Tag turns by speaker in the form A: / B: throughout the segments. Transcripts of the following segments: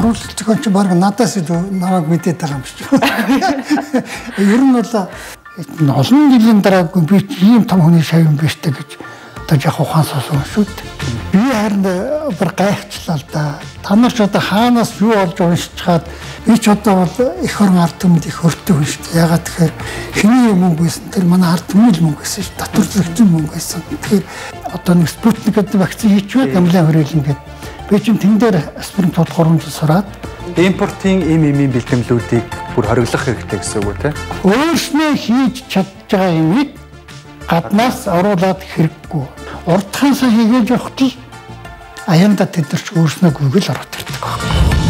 A: Оруулалт зохиолч баг надаас намайг мэдээд байгаа юм шиг. Ер нь бол олон жилийн дараа би ийм том хүний шавь биш тэ гэж одоо яг ухаан суусан шүү дээ. Би харин бүр гайхчлаа л да. Та нар ч одоо хаанаас юу олж уншичаад би ч одоо бол их орон ард түмэнд их өртөг хүн шүү дээ. Ягаад тэгэхээр хэний мөнгө байсан тэр манай ард түмний мөнгө байсан шүү дээ. Татвар зөрчил мөнгө байсан. Тэгэхээр одоо нэг Спутник гэдэг вакцин хийчихвээ гамлын хөрөөлнө гэдэг. Би чинь тэн дээр аспирин тул 3 жил сураад
B: импортын эм бэлтгэлүүдийг бүр хориглох хэрэгтэй гэсэн үг үү те?
A: Өөрснөө хийж чадж байгаа юмыг гаднаас оруулаад хэрэггүй. Урдхаасаа хийгээд явахад л аянда тэдэрч өөрснөө гүгэл ороод ирдэг байна.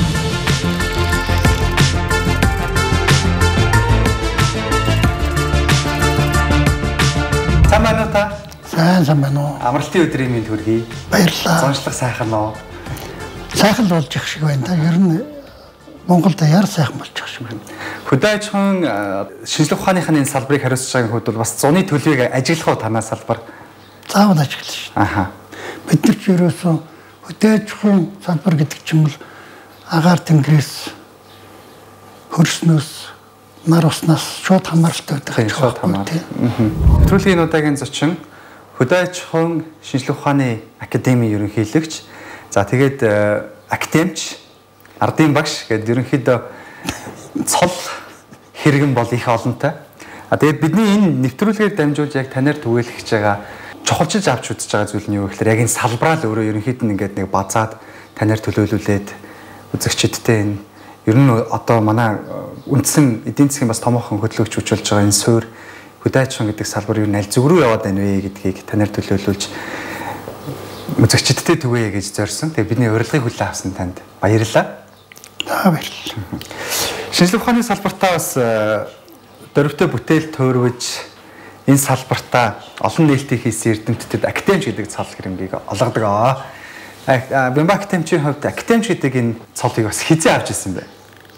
B: Сайн байна уу та?
A: Сайн байна уу?
B: Амралтын өдрийн мэнд хүргэе.
A: Баярлалаа.
B: Зончлох сайхан уу?
A: Сайхан болж их шиг байна та. Ер нь Монголд яар сайхан болж байгаа шиг байна.
B: Хөдөө аж ахуйн шинжлэх ухааныхны энэ салбарыг хариуцж байгааг хувьд бол бас зуны төлөвийг ажиглах уу танаа салбар?
A: Заавал ажиглана шүү.
B: Аха.
A: Бид нар ч ерөөсөө хөдөө аж ахуйн салбар гэдэг чинь бол агаар тэнгэрээс хөрснөөс нар уснаас шууд хамааралтай байдаг гэж байна.
B: Нэвтрүүлгийн удаагийн зочин хөдөө аж ахуйн шинжлэх ухааны академийн ерөнхийлөгч. За тэгээд академич, ардын багш гэдэг ерөнхийдөө цол хэрэгэн бол их олонтой. Тэгээд бидний энэ нэвтрүүлгээр дамжуулж яг танаар түгээх байгаа чухалчилж авч үзэж байгаа зүйл нь юу гэхээр яг энэ салбараа л өөрөө ерөнхийдөө ингээд нэг базаад танаар төлөөлүүлээд үзэгчдтэй энэ ер нь одоо манай үндсэн эдийн засгийн бас томоохон хөдөлгөгч хүч болж байгаа энэ суур хөдөө аж ахуйн гэдэг салбар юу аль зүг рүү яваад байна вэ гэдгийг танаар төлөөлүүлж үзэгчдтэй түгээе гэж зорьсон. Тэгээ бидний урилгыг хүлээн авсан танд баярлалаа.
A: Баярлалаа.
B: Шинжлэх ухааны салбартаа бас дөрвтэй бүтээл туурвж энэ салбартаа олон нээлтийг хийсэн эрдэмтдэд академич гэдэг цол хэрэмгийг олгодог. Бямба академичийн хувьд академич гэдэг энэ цолыг бас хизээ авч ирсэн бэ?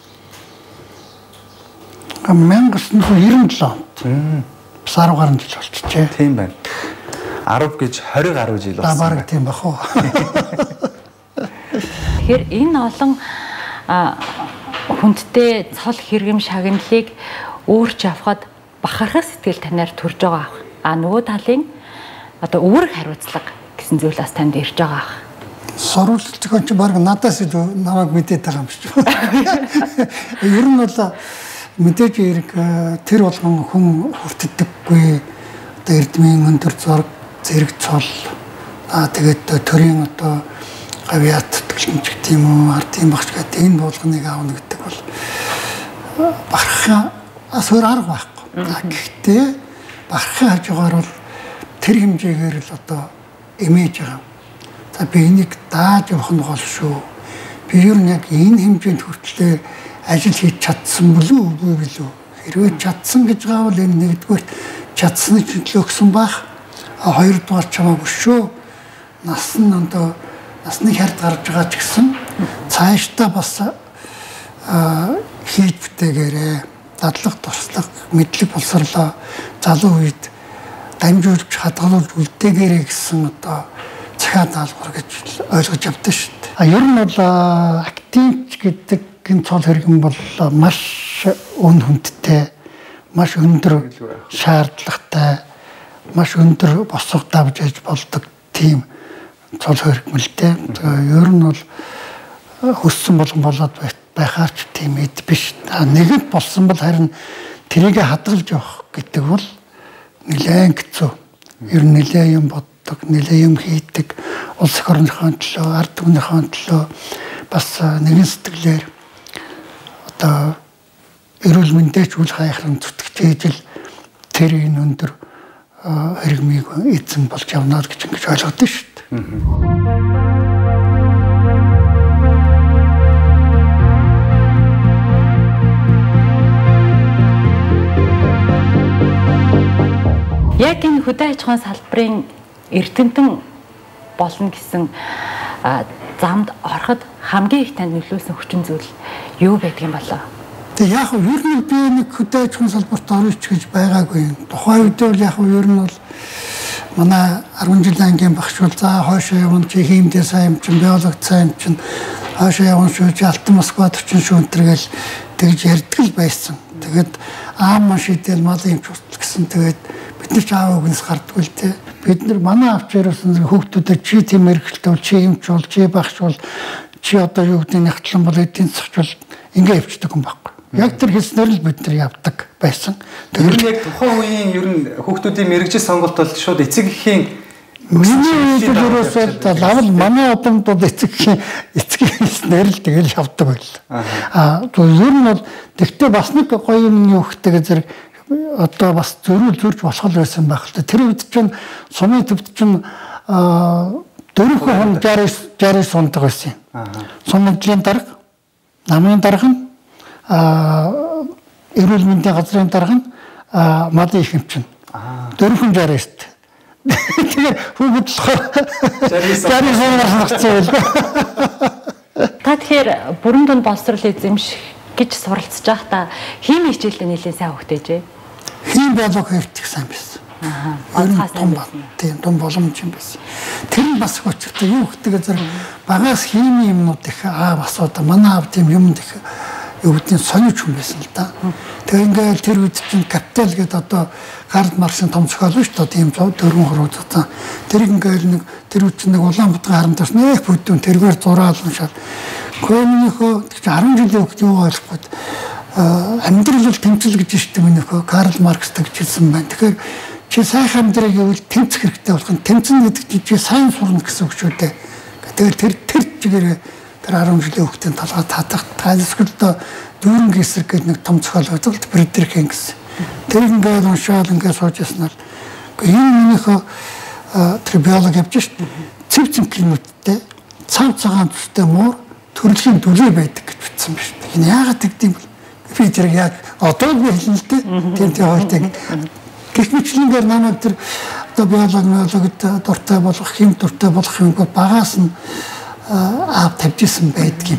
A: 1997 онд. Бас 10 гаруй жил болчихжээ.
B: Тийм байна. 10 гэж 20 гаруй жил болсон.
A: Бараг тийм бах уу.
C: Тэгэхээр энэ олон хүндтэй цол хэрэгэм шагналыг өөрч авахад бахархах сэтгэл танаар төрж байгаа ах. Нөгөө талын одоо үүрэг хариуцлага гэсэн зүйл бас танд ирж байгаа ах.
A: Сурвалж зохиолч баг надаас намайг мэдээд байгаа юм шиг. Ер нь бол мэдээж хэрэг тэр болгон хүн хүртдэггүй. Одоо эрдмийн өндөр зураг зэрэг цол тэгээд төрийн одоо гавьяат төлөмж гэх юм уу ардын багш гэдэг энэ болгоныг аавна гэдэг бол бахархаа асуур арга байхгүй. Гэхдээ бахархаа хажуугаар бол тэр хэмжээгээр л одоо эмээж байгаа. За би энийг дааж явах нь гол шүү. Би ер нь яг энэ хэмжээнд хүртлээр ажил хийж чадсан болов уу билүү? Хэрвээ чадсан гэж байгаа бол энэ нэгдүгээр чадсны төлөө өгсөн байх. Хоёрдугаар чамаагүй шүү. Насны хярд гарч байгаа ч гэсэн цаашдаа бас хийж бүтээгээрээ дадлаг туслах мэдлэг боловсрлоо залуу үед дамжуулж хадгалуулж үлдээгээрээ гэсэн одоо цахиа даалгавар гэж ойлгож авдаа шүү дээ. Ер нь бол академич гэдэг энэ цол хэрэгэн бол маш үн хүндтэй, маш өндөр шаардлагатай, маш өндөр босго давж аж болдог тийм цол хэрэгмэлтэй. Ер нь бол хөссөн болгон болоод байхаар ч тийм эд биш. Нэгэнт болсон бол харин тэрийг хадгалж явах гэдэг бол нэлээд хэцүү. Ер нь нэлээд юм боддог, нэлээд юм хийдэг, улс эх орныхоо төлөө, ард түмнийхөө төлөө бас нэгэн сэтгэлээр одоо эрүүл мэндээч үл хайхран зүтгэж ижил тэр энэ өндөр хэрэгмийг эзэн болж явна гэж ингэж ойлгоод шүү дээ.
C: Яг энэ хөдөө аж ахуйн салбарын эрдэмтэн болно гэсэн замд ороход хамгийн их танд нөлөөсөн хүчин зүйл юу байдгийг болоо?
A: Тэгээ яг нь ер нь би нэг хөдөө аж ахуйн салбарт орж гэж байгаагүй. Тухайн үед бол яг ер нь бол манай 10 жилийн ангийн багш бол за хойшоо явна чи хиймдээ сайн юм чин биологи сайн юм чин хаашаа явна шүү, Алтан Москва 40 шүү энтергээл тэгж ярьдаг л байсан. Тэгээд аам шидэл малын эмч устал гэсэн тэгээд бид нар ч аав өвгнээс гардгүй л те. Бид нар манай авч яруулсан хүүхдүүдэд чи тийм эрхэлтэй бол, чи эмч бол, чи багш бол, чи одоо юу гэдэг нь нягтлан бол, эдийн засгч бол ингээ явчихдаг юм байхгүй. Яг тэр хэлснээр л бид нар явдаг байсан.
B: Тэр яг тухайн үеийн ер нь хүүхдүүдийн мэрэгжил сонголт бол шууд эцэг эхийн
A: миний үйлдвэрээс лавл манай одонд бол эцэг хэлснээр л тэгэл явдаг байл. Ер нь бол тэгтээ бас нэг гоё юм юу гэхтэйг зэрэг одоо бас зөрүүл зөрж болох л байсан байх л та. Тэр үед чинь сумын төвд чинь 4 хүн 60 сундаг байсан юм. Сумын дарга, намын дарга нь эрүүл мэндийн газрын дарга нь малын их эмч нь 4 хүн 60 шүү. Тэгэхээр хүүхэд болохоор 60 сундаг.
C: Та тэгэхээр бүрэн дунд боловсрол эзэмших гэж суралцж байхдаа химийн хичээлдээ нэлээд сайн хөгтөөжээ.
A: Хим биологи хэвчих сайн байсан. Тийм том боломж юм байсан. Тэр нь бас өчигдөр юу гэдгийг зэрэг багаас химийн юмнууд их бас одоо манай аав тийм юм их юу гэдгийг сонирч хүн байсан л да. Тэгээ ингээл тэр үед чинь капитал гэдэг одоо Карл Марксийн том зохиол шүү дээ. Тийм 4 хуруудтай. Тэр ингээл нэг тэр үед чинь нэг Улаанбаатар харамдаас нэг бүдүүн тэргээр зураал уншаад коммунихо 10 жилийн өгч юу ойлгохгүй амьдрал бол тэмцэл гэж штэ минийхөө Карл Маркс тэгжсэн байна. Тэгэхээр чи сайхан амьдрыг гэвэл тэмцэх хэрэгтэй болох нь тэмцэн гэдэг чи сайн сурна гэсэн үг шүү дээ. Тэгэл тэр чигээр тэр 10 жилийн өгтөнд талгаа татах тайлсгалтаа дүүрэн гэсрэг гэдэг нэг том зохиол байдаг л Фридрих Энгельс. Тэр ингээд уншаал ингээд сууж яснаар энэ минийхөө тэр биологи явж штэ цэв цэмкинүүдтэй цав цагаан төстэй муур төрөлхийн дүлээ байдаг гэж бичсэн ба штэ. Энэ яагаад тэгдэм бэ? Би тэр яг одоо би хэлнэ л дээ. Тийм хоёртыг гихмичлэнгээр намайг тэр одоо биологид дуртай болох, хим дуртай болох юм бол багаас нь аав тавьжсэн байдаг юм.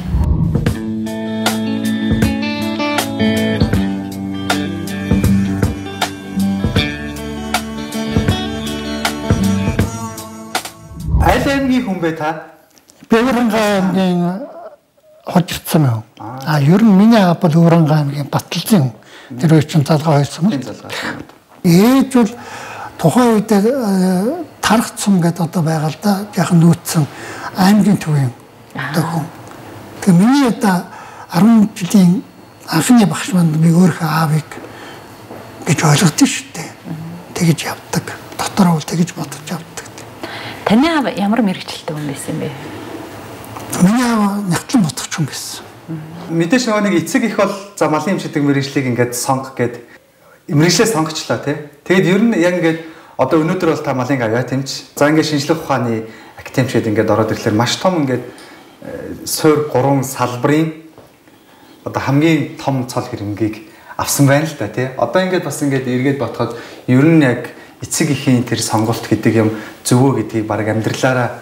B: Аль аймгийн хүн бэ та?
A: Бэвэрхангай аймгийн хожирдсан юм. Ер нь миний аав бол Өвөрхангай аймгийн Баталзын хүн. Тэр үед чинь залгаа хойсон юм. Ээж бол тухайн үед тарх цум гэдэг одоо байгаа л да. Яхан нүүцсэн аймгийн төвийн одоо хүн. Тэгээ миний одоо 10 жилийн анхны багш маань би өөрийнхөө аавыг гэж ойлгодсон шүү дээ. Тэгэж явдаг. Дотороо бол тэгэж бодож явдаг.
C: Таны аав ямар мэрэгчлэлтэй хүн байсан бэ?
A: Миний аав нягтлан бодох хүн байсан.
B: Мэдээж нөгөө нэг эцэг их бол за малын эмчдэг мэрэгжлийг ингээд сонгох гээд мэрэгчлээ сонгочлаа тий. Тэгэд ер нь яг ингээд одоо өнөөдөр бол та малын авиат эмч за ингээд шинжлэх ухааны академичэд ингээд ороод ирэхлээр маш том ингээд суур 3 салбарын одоо хамгийн том цол хэрэмгийг авсан байна л да тий. Одоо ингээд бас ингээд эргээд бодоход ер нь яг эцэг ихийн тэр сонголт гэдэг юм зөвөө гэдгийг баг амьдралаараа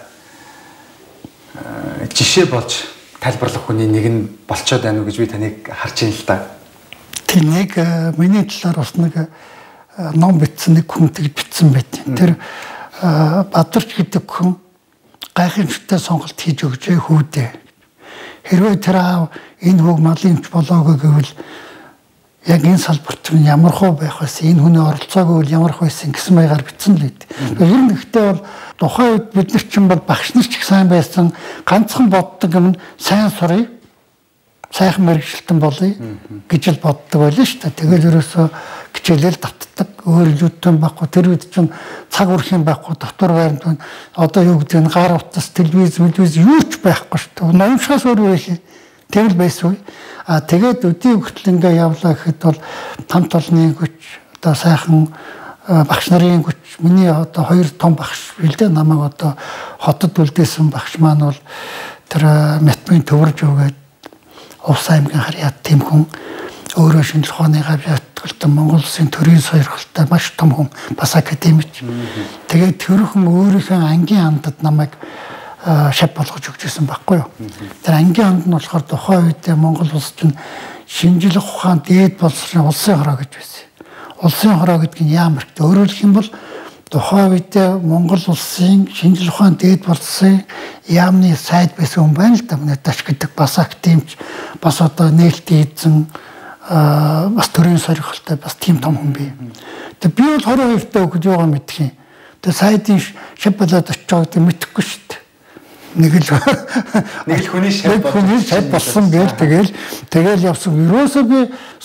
B: жишээ болж тайлбарлах хүний нэг нь болцоод байна уу гэж би таныг харж байна л да.
A: Тэр нэг миний талаар бас нэг ном бичсэн нэг хүн тэгж бичсэн байт. Тэр Бадарч гэдэг хүн гайхамшигтай сонголт хийж өгчээ хүүдээ. Хэрвээ тэр аав энэ хүүг малын эмч болоогүй гэвэл яг энэ салбарт нь ямар хөө байх вэ? Энэ хүний оролцоогүй бол ямар байсан гэсэн маягаар бичсэн л үед. Ер нь гэхдээ бол тухайн үед бид нар чинь бол багш нар ч их сайн байсан. Ганцхан боддог юм сайн сурыг, сайхан мэрэгчлэлтэн болъё гэж л боддог байлаа шүү дээ. Тэгэл ерөөсөө хичээлэл давтдаг. Өөр илүүтэй байхгүй. Тэр үед чинь цаг үрх юм байхгүй. Дотор байранд байна. Одоо юу гэдэг нь гар утас, телевиз юу ч байхгүй шүү дээ. Номшгаас өөр байх. Тэгэл байсан үе. Тэгээд өдий хүртэл ингээ явлаа гэхэд бол хамт олонны хүч одоо сайхан багш нарын хүч миний одоо 2 том багш билдэ намайг одоо хотод үлдээсэн багш маань бол тэр Матмын төвөрж өгөөд Увс аймгийн харьяат тийм хүн өөрөө шинжлэх ухааны гавьяатгалтай Монгол Улсын төрийн сойрхолтой маш том хүн бас академич. Тэгээд тэр хүн өөрийнхөө ангийн андад намайг шав болгож өгчээсэн байхгүй юу. Тэр ангийн анд нь болохоор тухайн үед Монгол улс чинь шинжлэх ухаан дээд боловсролын улсын хороо гэж байсан. Улсын хороо гэдэг нь яамарт өөрөөр хэлэх юм бол тухайн үед Монгол улсын шинжлэх ухааны дээд боловсролын яамны сайд байсан хүн байна л да. Даш гэдэг бас академич, бас одоо нээлтийн эзэн, бас төрийн сорилттой бас тийм том хүн бий. Тэгээ би бол 22 дэх өгд яваа мэдх юм. Тэгээ сайдын шав болоод очиж байгаа гэдэг мэдэхгүй шүү дээ. Нэг л хүний шав болсон гээл тэгэл явсан. Ерөөсөө би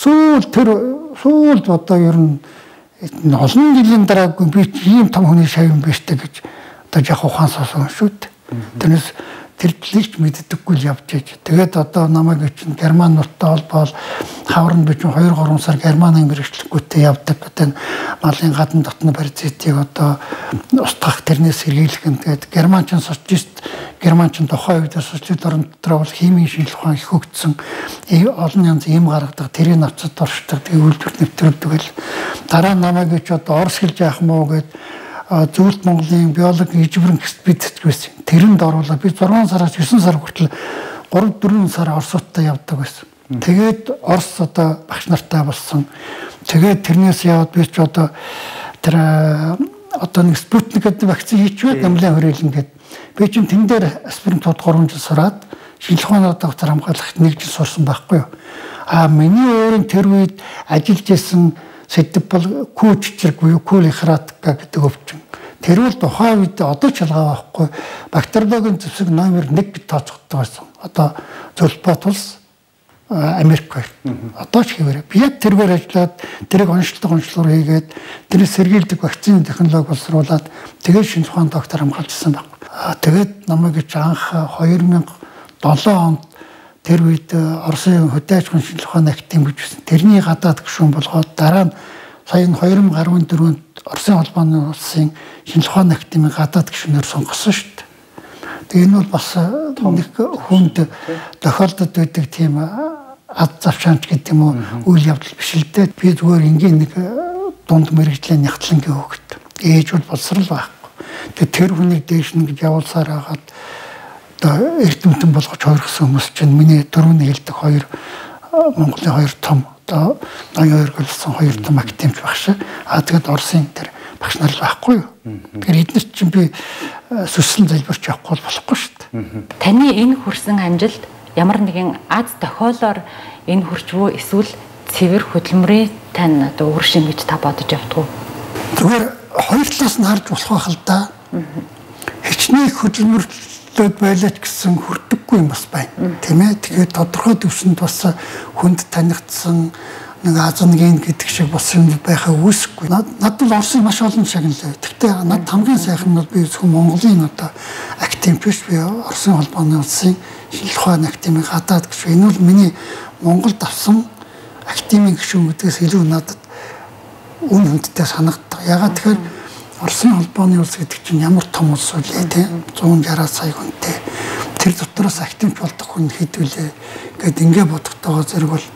A: сүүлд одоо ер нь олон жилийн дараа би ийм том хүний шав юм биш үү гэж одоо яг ухаан суусан шүү дээ. Тэрнээс тэр лигч мэддэггүй л явж ээж. Тэгээд одоо намайг чинь герман нурттай холбоол хаврын би чинь 2-3 сар германы мэрэгчлэггүйтэй явдаг. Тэгээд малын гадна дотны паразитыг одоо устгах тэрнээс сэргийлэх юм. Тэгээд германчин социалист германчин тухайн үед социалист орн дотор бол химийн шинжилгээ ухаан их хөгжсөн. Олон янз ийм гаргадаг, тэрийг навцад оршдог, тэгээд үйлдвэрт нэвтрүүлдэг л. Дараа нь намайг ч одоо орс хэлж яах мó гэд Зөвлөлт Монголын биологийн ижбэрэн экспедицэд байсан. Тэрэнд оруулаад би 6 сараас 9 сар хүртэл 3-4 сар Оростой явдаг байсан. Тэгээд Орос одоо багш нартай болсон. Тэгээд тэрнээс яваад би ч одоо тэр одоо нэг Спутник гэдэг вакцины хийчихвэ гамлын хөрөөлн гэдэг. Би чинь тэн дээр аспиринтууд 3 жил сураад шинжлэх ухааны доктор хамгаалагт 1 жил сурсан байхгүй юу. Миний өөрийн тэр үед ажиллаж исэн сэдв бол күүччрэг буюу кулихратка гэдэг өвчин. Тэр бол тухайн үед одоо ч ялгаа байхгүй бактериологийн зэвсэг номер 1 гэж тооцогддог байсан. Одоо Зөвлөлт улс Америк хоёр. Одоо ч хэвээрээ. Би яг тэргээр ажиллаад тэрийг онцлог хийгээд тэрийг сэргийлдэг вакцины технологи боловсруулад тэгээд шинжлэх ухааны доктор хамгаалжсэн байна. Тэгээд намайг анх 2007 онд тэр үед Оросын хөдөө аж ахуйн шинжлэх ухааны академи гэж байсан. Тэрний гадаад гишүүн болгоод дараа нь сая 2014-нд Оросын холбооны улсын шинжлэх ухааны академийн гадаад гишүүнээр сонгосон шүү дээ. Тэгээ энэ бол бас нэг хүнд тохиолдод байдаг тийм ад завшаанч гэдэг юм уу үйл явдал биш л дээ. Би зүгээр ингийн нэг дунд мэрэгжлийн нягтлангийн хөвгт. Ээж бол боловсрал байхгүй. Тэгээ тэр хүнийг дээш нь гэж явуулсаар хагаад одоо эрдэмтэн болгож хойргсон хүмүүс чинь миний дөрөвний хэлдэг хоёр Монголын хоёр том одоо 82 гэлсэн хоёр том академич багш. Тэгээд Оросын тэр багш нар л байхгүй юу. Тэгэхээр эдгээр чинь би сүслэн залбирч явахгүй болохгүй шүү дээ.
C: Таны энэ хүрсэн амжилт ямар нэгэн аз тохиолоор энэ хүрчвөө эсвэл цэвэр хөдөлмөрийн тань одоо үр шим гэж та бодож явдгүү?
A: Зүгээр хоёр талаас нь харж болох байх л да. Хичнээн хөдөлмөрлөд байлаач гэсэн хүрдэггүй юм бас байна. Тийм ээ. Тэгээд тодорхой төвшөнд бас хүнд танигдсан нэг азангийн гэдэг шиг бас юм байхаа үүсэхгүй. Над бол Оросын маш олон шагналаа. Гэхдээ над хамгийн сайхан нь бол би зөвхөн Монголын одоо академи биш би Оросын холбооны улсын шинжлэх ухааны академийн гадаад гишүүн. Энэ бол миний Монголд авсан академийн гишүүн гэдгээс илүү надад үн хүндтэй санагддаг. Ягаад тэгэхээр Оросын холбооны улс гэдэг чинь ямар том улс вэ тийм 160 сая хүнтэй. Тэр дотроос академич болдог хүн хэдвүлээ гэд ингээ бодохдоо зэрэг бол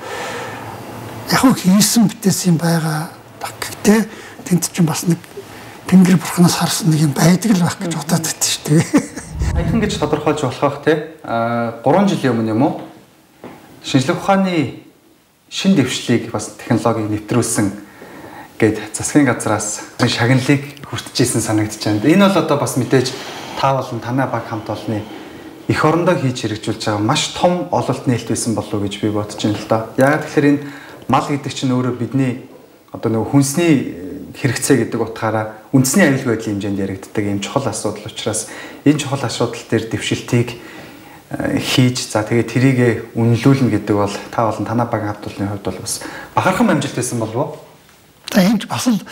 A: яг хийсэн битээсэн байгаа. Гэхдээ тэнд чинь бас нэг Тэнгэр бурхнаас харсан нэг юм байдаг л байх гэж бодоод байт шүү дээ.
B: Аяхан гэж тодорхойлж болох те 3 жилийн өмнө юм уу? Шинжлэх ухааны шин дэвшлийг бас технологиг нэвтрүүлсэн гээд засгийн газраас шагналыг хүртжсэн санагдаж байна. Энэ бол одоо бас мэдээж та болон танай баг хамт олонны эх орондоо хийж хэрэгжүүлж байгаа маш том ололт нээлт байсан болов уу гэж би бодож байна л да. Яг тэгэхээр энэ мал гэдэг чинь өөрөө бидний одоо нэг хүнсний хэрэгцээ гэдэг утгаараа үндэсний аюулгүй байдлын хэмжээнд яригддаг ийм чухал асуудал учраас энэ чухал асуудал дээр дэвшилтийг хийж за тэгээд тэрийг үнэлүүлнэ гэдэг бол та болон танай баг хамт олонны хувьд бол бас бахархан амжилт байсан болов уу?
A: За энэ бас л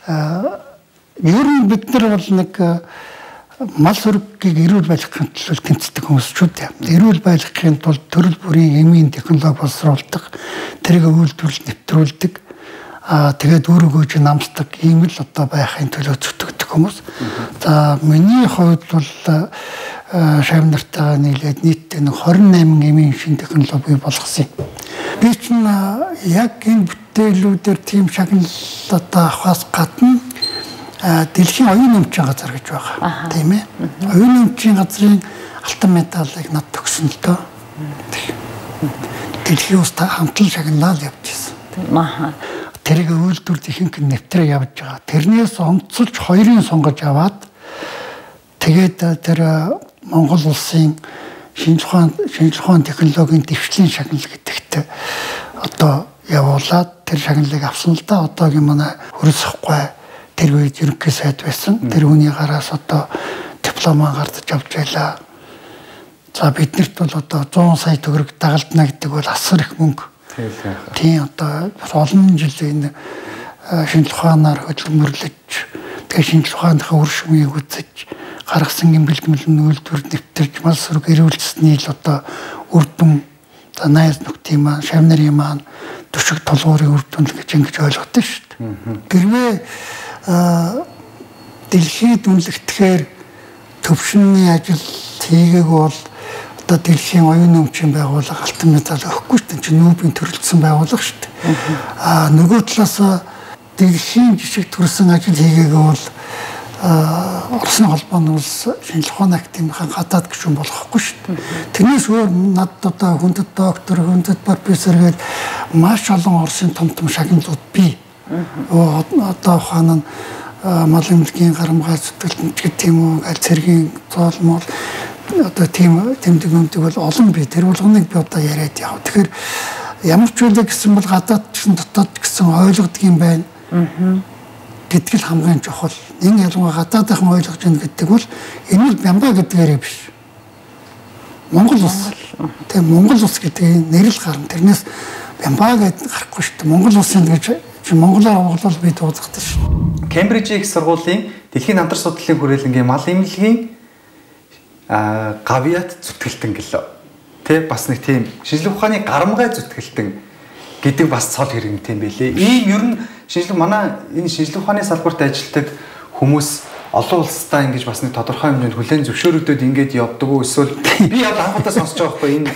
A: ер нь бид нар бол нэг мал сүргийг эрүүл байлгахын төлөө тэмцдэг хүмүүс ч үү. Эрүүл байлгахын тулд төрөл бүрийн эмийн технологи боловсруулдаг, тэрийг үйлдвэрлэж нэвтрүүлдэг, тэгээд өөрийгөө ч намсдаг ийм л одоо байхын төлөө зүтгэдэг хүмүүс. За миний хувьд бол шав нартайгаа нийлээд нийтдээ 28 эмийн шин технологи болгосон юм. Би чинь яг энэ бүтээлүүдээр тийм шагналлаа авахаас гадна дэлхийн оюун өмчийн газар гэж байгаа. Тийм ээ. Оюун өмчийн газрын алтан медалыг над төгсөн л дөө. Дэлхийн ус хамтлан шагналал явж ирсэн. тэрийг үйлдвэрт ихэнх нь нэвтрээ явж байгаа. Тэрнээс онцолж хоёрын сонгож аваад тэгээд тэр Монгол улсын шинжлэх ухааны технологийн дэвшлийн шагнал гэдэгт одоо явуулаад тэр шагналыг авсан л да. Одоогийн манай хөрсөхгүй тэр үед ерөнхий сайд байсан. Тэр хүний гараас одоо дипломоо гардаж авч байлаа. За биднэрт бол одоо 100 сая төгрөг дагалдана гэдэг бол асар их мөнгө. Тийм одоо олон жил энэ шинжлэх ухаанаар хөдөлмөрлөж тэгээ шинжлэх ухааныхаа үр шимийг үзэж гаргасан гэмгэлмэл үйлдвэр нэвтэрж мал сүрэг ирүүлсэний л одоо үр дүн найз нөхдийн маань шавь нарын маань төшиг толгуурын үр дүн гэж ингэж ойлгодог шүү дээ. Гэрвээ дэлхийд үнэлэхээр төвшинний ажил хийгээг бол одоо дэлхийн оюун өмчийн байгууллага алтан медаль өгөхгүй шүү дээ. Нүүбийн төрөлцсөн байгууллага шүү дээ. Нөгөө талаас дэлхийн жишг төрсэн ажил хийгээг бол Оросын холбооны улс шинжлэх ухааны академийн гадаад гишүүн болохгүй шүү дээ. Тэрнээс өөр над одоо хүндэт доктор, хүндэт профессор гээд маш олон Оросын том шагналууд бий. Одоо ухаан нь мал эмнэлгийн гарамгай зүтгэлтэнч гэх тийм үү, аль цэргийн зоолмол одоо тийм тэмдэг юмдаг бол олон бий. Тэр болгоныг би одоо яриад яв. Тэгэхээр ямар ч үйл гэсэн бол гадаад гэсэн дотоод гэсэн ойлгодог юм байна. Гэдэг л хамгийн чухал. Энэ ялангуяа гадаадынхан ойлгож байна гэдэг бол энэ бол Бямба гэдгээрээ биш. Монгол улс. Тэгээ Монгол улс гэдэг нэр л гарна. Тэрнээс Бямба гэдэг гарахгүй шүү дээ. Монгол улсын гэж монголоор оглол би дуудахдаг шүү.
B: Кембрижийн их сургуулийн дэлхийн хамтар судлалын хүрээлэнгийн мал эмнэлгийн гавьяат зүтгэлтэн гэлөө. Тэ бас нэг тийм шинжлэх ухааны гарамгай зүтгэлтэн гэдэг бас цол хэрэгэнтэй юм байлээ. Ийм ер нь манай энэ шинжлэх ухааны салбарт ажилладаг хүмүүс олон улстай ингэж бас нэг тодорхой хэмжээнд хүлээн зөвшөөрөгдөд ингэж явдаг уу эсвэл би яг анхудаа сонсож байгаа байхгүй энэ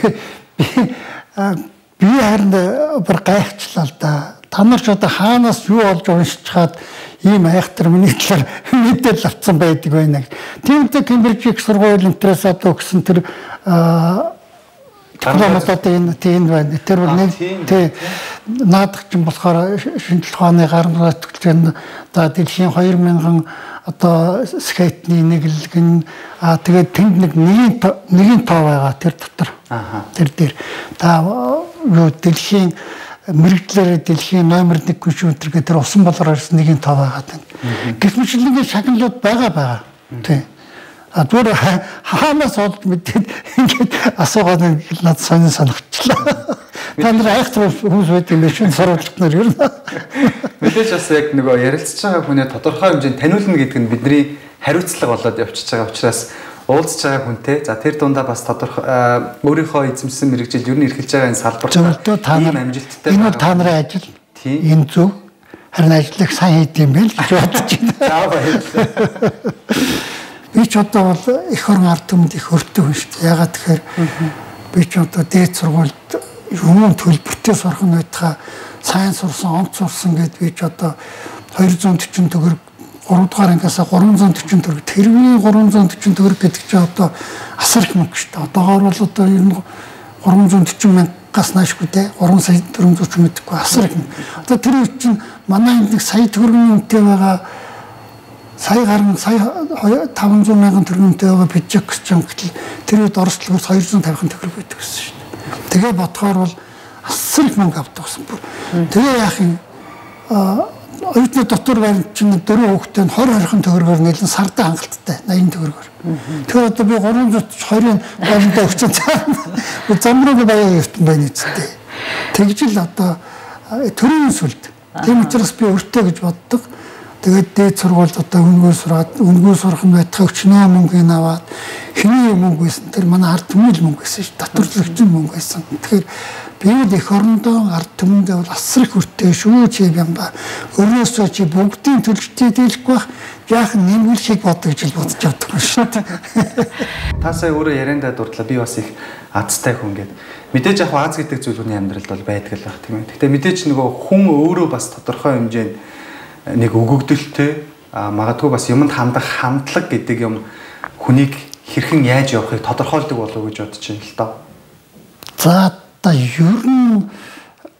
A: би харин бүр гайхчлаа л да. Та нар ч одоо хаанаас юу олж уншиж чад ийм айхтар миний талаар мэдээлэл авсан байдаг байна. Тиймдээ Кембрижийн сургууль энтрээс одоо өгсөн тэр дипломатууд энэ тийм байна. Тэр бол нэг тий наадах чинь болохоор шинжлэх ухааны гарамгай зүтгэлтэн за дэлхийн 2000 одоо скейтний нэглэгэн тэгээд тэнд нэгэн тоо байгаа тэр дотор. Тэр дээр та юу дэлхийн мэрэгдлэр дэлхийн номер 1 компьютер гэдэг тэр усан болоор ирсэн нэгэн тоо байгаа тань. Гэх мэтлэгийн шагналууд байгаа. Тий. Зүгээр хаанаас олж мэдээд ингээд асуугаад надад санагчлаа. Та нар айхтар хүмүүс байд юм биш үү сурвалжлагч нар ер нь.
B: Мэдээж бас яг нөгөө ярилцж байгаа хүнээ тодорхой хэмжээнд таниулна гэдэг нь бидний хариуцлага болоод явчихж байгаа учраас уулзж байгаа хүнтэй за тэр дундаа бас тодорхой өөрийнхөө эзэмсэн мэрэгжил ер нь эрхэлж байгаа энэ салбарт ийм амжилттай
A: энэ бол та нарын ажил. Энэ зөв. Харин ажлыг сайн хийдэм байл гэж бодож байна.
B: За баярлалаа.
A: Би ч одоо бол их орон ард түмэнд их өртөг хүн шүү дээ. Ягаад тэгэхээр би ч одоо дээд сургуульд юм төлбөртөө сурах нь байтхаа сайн сурсан, онц сурсан гэд би ч одоо 240 төгрөг 3 дугаар ангиасаа 340 төгрөг тэрний 340 төгрөг гэдэг чинь одоо асар их мөнгө шүү дээ. Одоогоор бол одоо ер нь 340 мянгаас наашгүй те 3 сая 440 мэдхгүй асар их. Одоо тэр үед чинь манай энд нэг сая төгрөгийн үнэтэй байгаа сая гарна сая 500 мянган төгрөгтэй байгаа бюджет гэж юм гэтэл тэр үед орчлогоос 250 төгрөг байдаг гэсэн шүү дээ. Тэгээ бодохоор бол асар их мөнгө авдаг гэсэн бүр. Тэгээ яах юм оюутны дотор баримт чинь 4 хүүхдээ 20 төгрөгөөр нэлен сардаа хангалттай 80 төгрөгөөр. Тэгэхээр одоо би 320-ын баримтаа өгсөн цаана замрууг баяа явтан байна үстэй. Тэгж л одоо төрийн сүлд. Тийм учраас би өртөө гэж боддог. Тэгээд дээд сургуульд одоо үнгүй сурах нь байтхаа өчнөө мөнгөний аваад хэний мөнгө байсан тэр манай ард түмэл мөнгө байсан шүү татвар зөвчн мөнгө байсан. Тэгэхээр би их орондоо ард түмэндээ бол асар их өртөө шүү чи юм ба. Өөрөөсөө чи бүгдийн төлөвчтэй дийлэхгүй бах яах нэмүүлэхийг боддог гэж бодож явдаг юм шүү.
B: Та сая өөрөө яриандаа дурдлаа би бас их азтай хүн гээд мэдээж яг аз гэдэг зүйл хүний амьдралд бол байдаг л байх тийм ээ. Гэхдээ мэдээж нөгөө хүн өөрөө бас тодорхой хэмжээнд нэг өгөгдөлтэй магадгүй бас юмд хандах хандлага гэдэг юм хүнийг хэрхэн яаж явахыг тодорхойлдог болов уу гэж бодож байна л доо.
A: За одоо ер нь